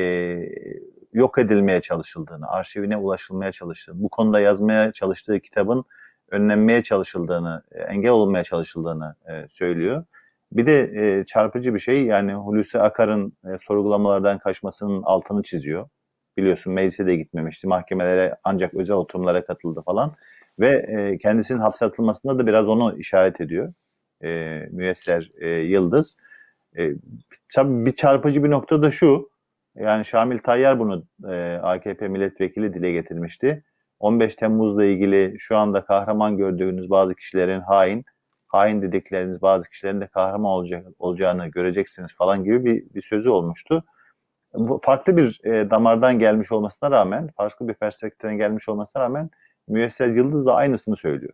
yok edilmeye çalışıldığını, arşivine ulaşılmaya çalıştığını, bu konuda yazmaya çalıştığı kitabın önlenmeye çalışıldığını, engel olunmaya çalışıldığını e, söylüyor. Bir de e, çarpıcı bir şey, yani Hulusi Akar'ın e, sorgulamalardan kaçmasının altını çiziyor. Biliyorsun meclise de gitmemişti, mahkemelere ancak özel oturumlara katıldı falan ve e, kendisinin hapse atılmasında da biraz onu işaret ediyor e, Müyesser e, Yıldız. E, tabii bir çarpıcı bir nokta da şu, yani Şamil Tayyar bunu e, A K P milletvekili dile getirmişti. on beş Temmuz'la ilgili şu anda kahraman gördüğünüz bazı kişilerin hain, hain dedikleriniz bazı kişilerin de kahraman olacak, olacağını göreceksiniz falan gibi bir, bir sözü olmuştu. Bu farklı bir e, damardan gelmiş olmasına rağmen, farklı bir perspektiften gelmiş olmasına rağmen Müyesser Yıldız da aynısını söylüyor.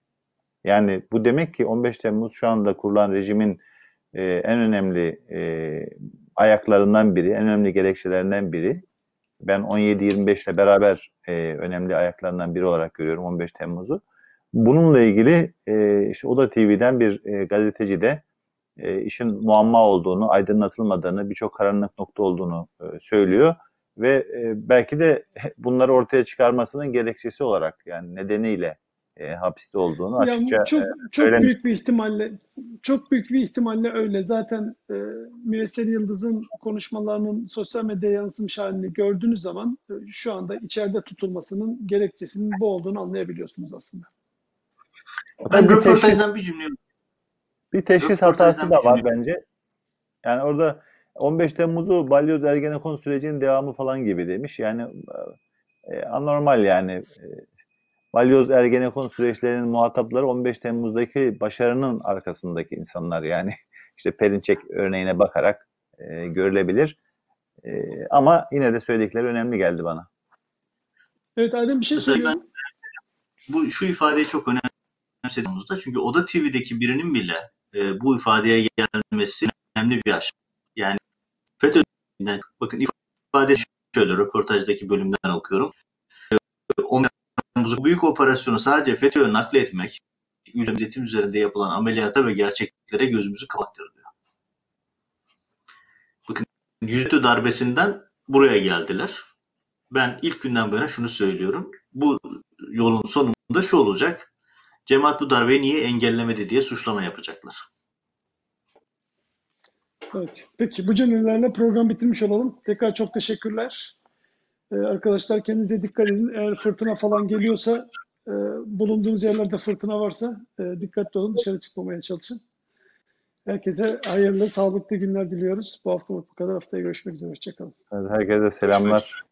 Yani bu demek ki on beş Temmuz şu anda kurulan rejimin e, en önemli e, ayaklarından biri, en önemli gerekçelerinden biri. Ben on yedi yirmi beş ile beraber e, önemli ayaklarından biri olarak görüyorum on beş Temmuz'u. Bununla ilgili e, işte Oda T V'den bir e, gazeteci de e, işin muamma olduğunu, aydınlatılmadığını, birçok karanlık nokta olduğunu e, söylüyor ve e, belki de bunları ortaya çıkarmasının gerekçesi olarak, yani nedeniyle e, hapiste olduğunu açıkça Yani çok e, çok söylemiş. büyük bir ihtimalle çok büyük bir ihtimalle öyle. Zaten e, Müyesser Yıldız'ın konuşmalarının sosyal medyaya yansımış halini gördüğünüz zaman e, şu anda içeride tutulmasının gerekçesinin bu olduğunu anlayabiliyorsunuz aslında. Ben bir teşhis, röportajdan bir cümle bir teşhis hatası da var bence. Yani orada on beş Temmuz'u Balyoz Ergenekon sürecinin devamı falan gibi demiş. Yani e, anormal yani. E, Balyoz Ergenekon süreçlerinin muhatapları on beş Temmuz'daki başarının arkasındaki insanlar yani. İşte Perinçek örneğine bakarak e, görülebilir. E, ama yine de söyledikleri önemli geldi bana. Evet Adem bir şey Mesela söylüyorum. ben bu şu ifadeyi çok önemsediğimizde çünkü Oda T V'deki birinin bile e, bu ifadeye gelmesi önemli bir aşama. Yani FETÖ'den bakın ifade şöyle röportajdaki bölümden okuyorum. on Temmuz'u büyük operasyonu sadece FETÖ'ye nakletmek, ülke milletim üzerinde yapılan ameliyata ve gerçeklere gözümüzü kapattırdı diyor. Bakın yüzde darbesinden buraya geldiler. Ben ilk günden böyle şunu söylüyorum. Bu yolun sonunda şu olacak. Cemaat bu darbeyi niye engellemedi diye suçlama yapacaklar. Evet. Peki bu cümlelerle program bitirmiş olalım. Tekrar çok teşekkürler. Ee, arkadaşlar kendinize dikkat edin. Eğer fırtına falan geliyorsa, e, bulunduğunuz yerlerde fırtına varsa e, dikkatli olun. Dışarı çıkmamaya çalışın. Herkese hayırlı, sağlıklı günler diliyoruz. Bu hafta bu kadar. Haftaya görüşmek üzere. Hoşçakalın. Herkese selamlar.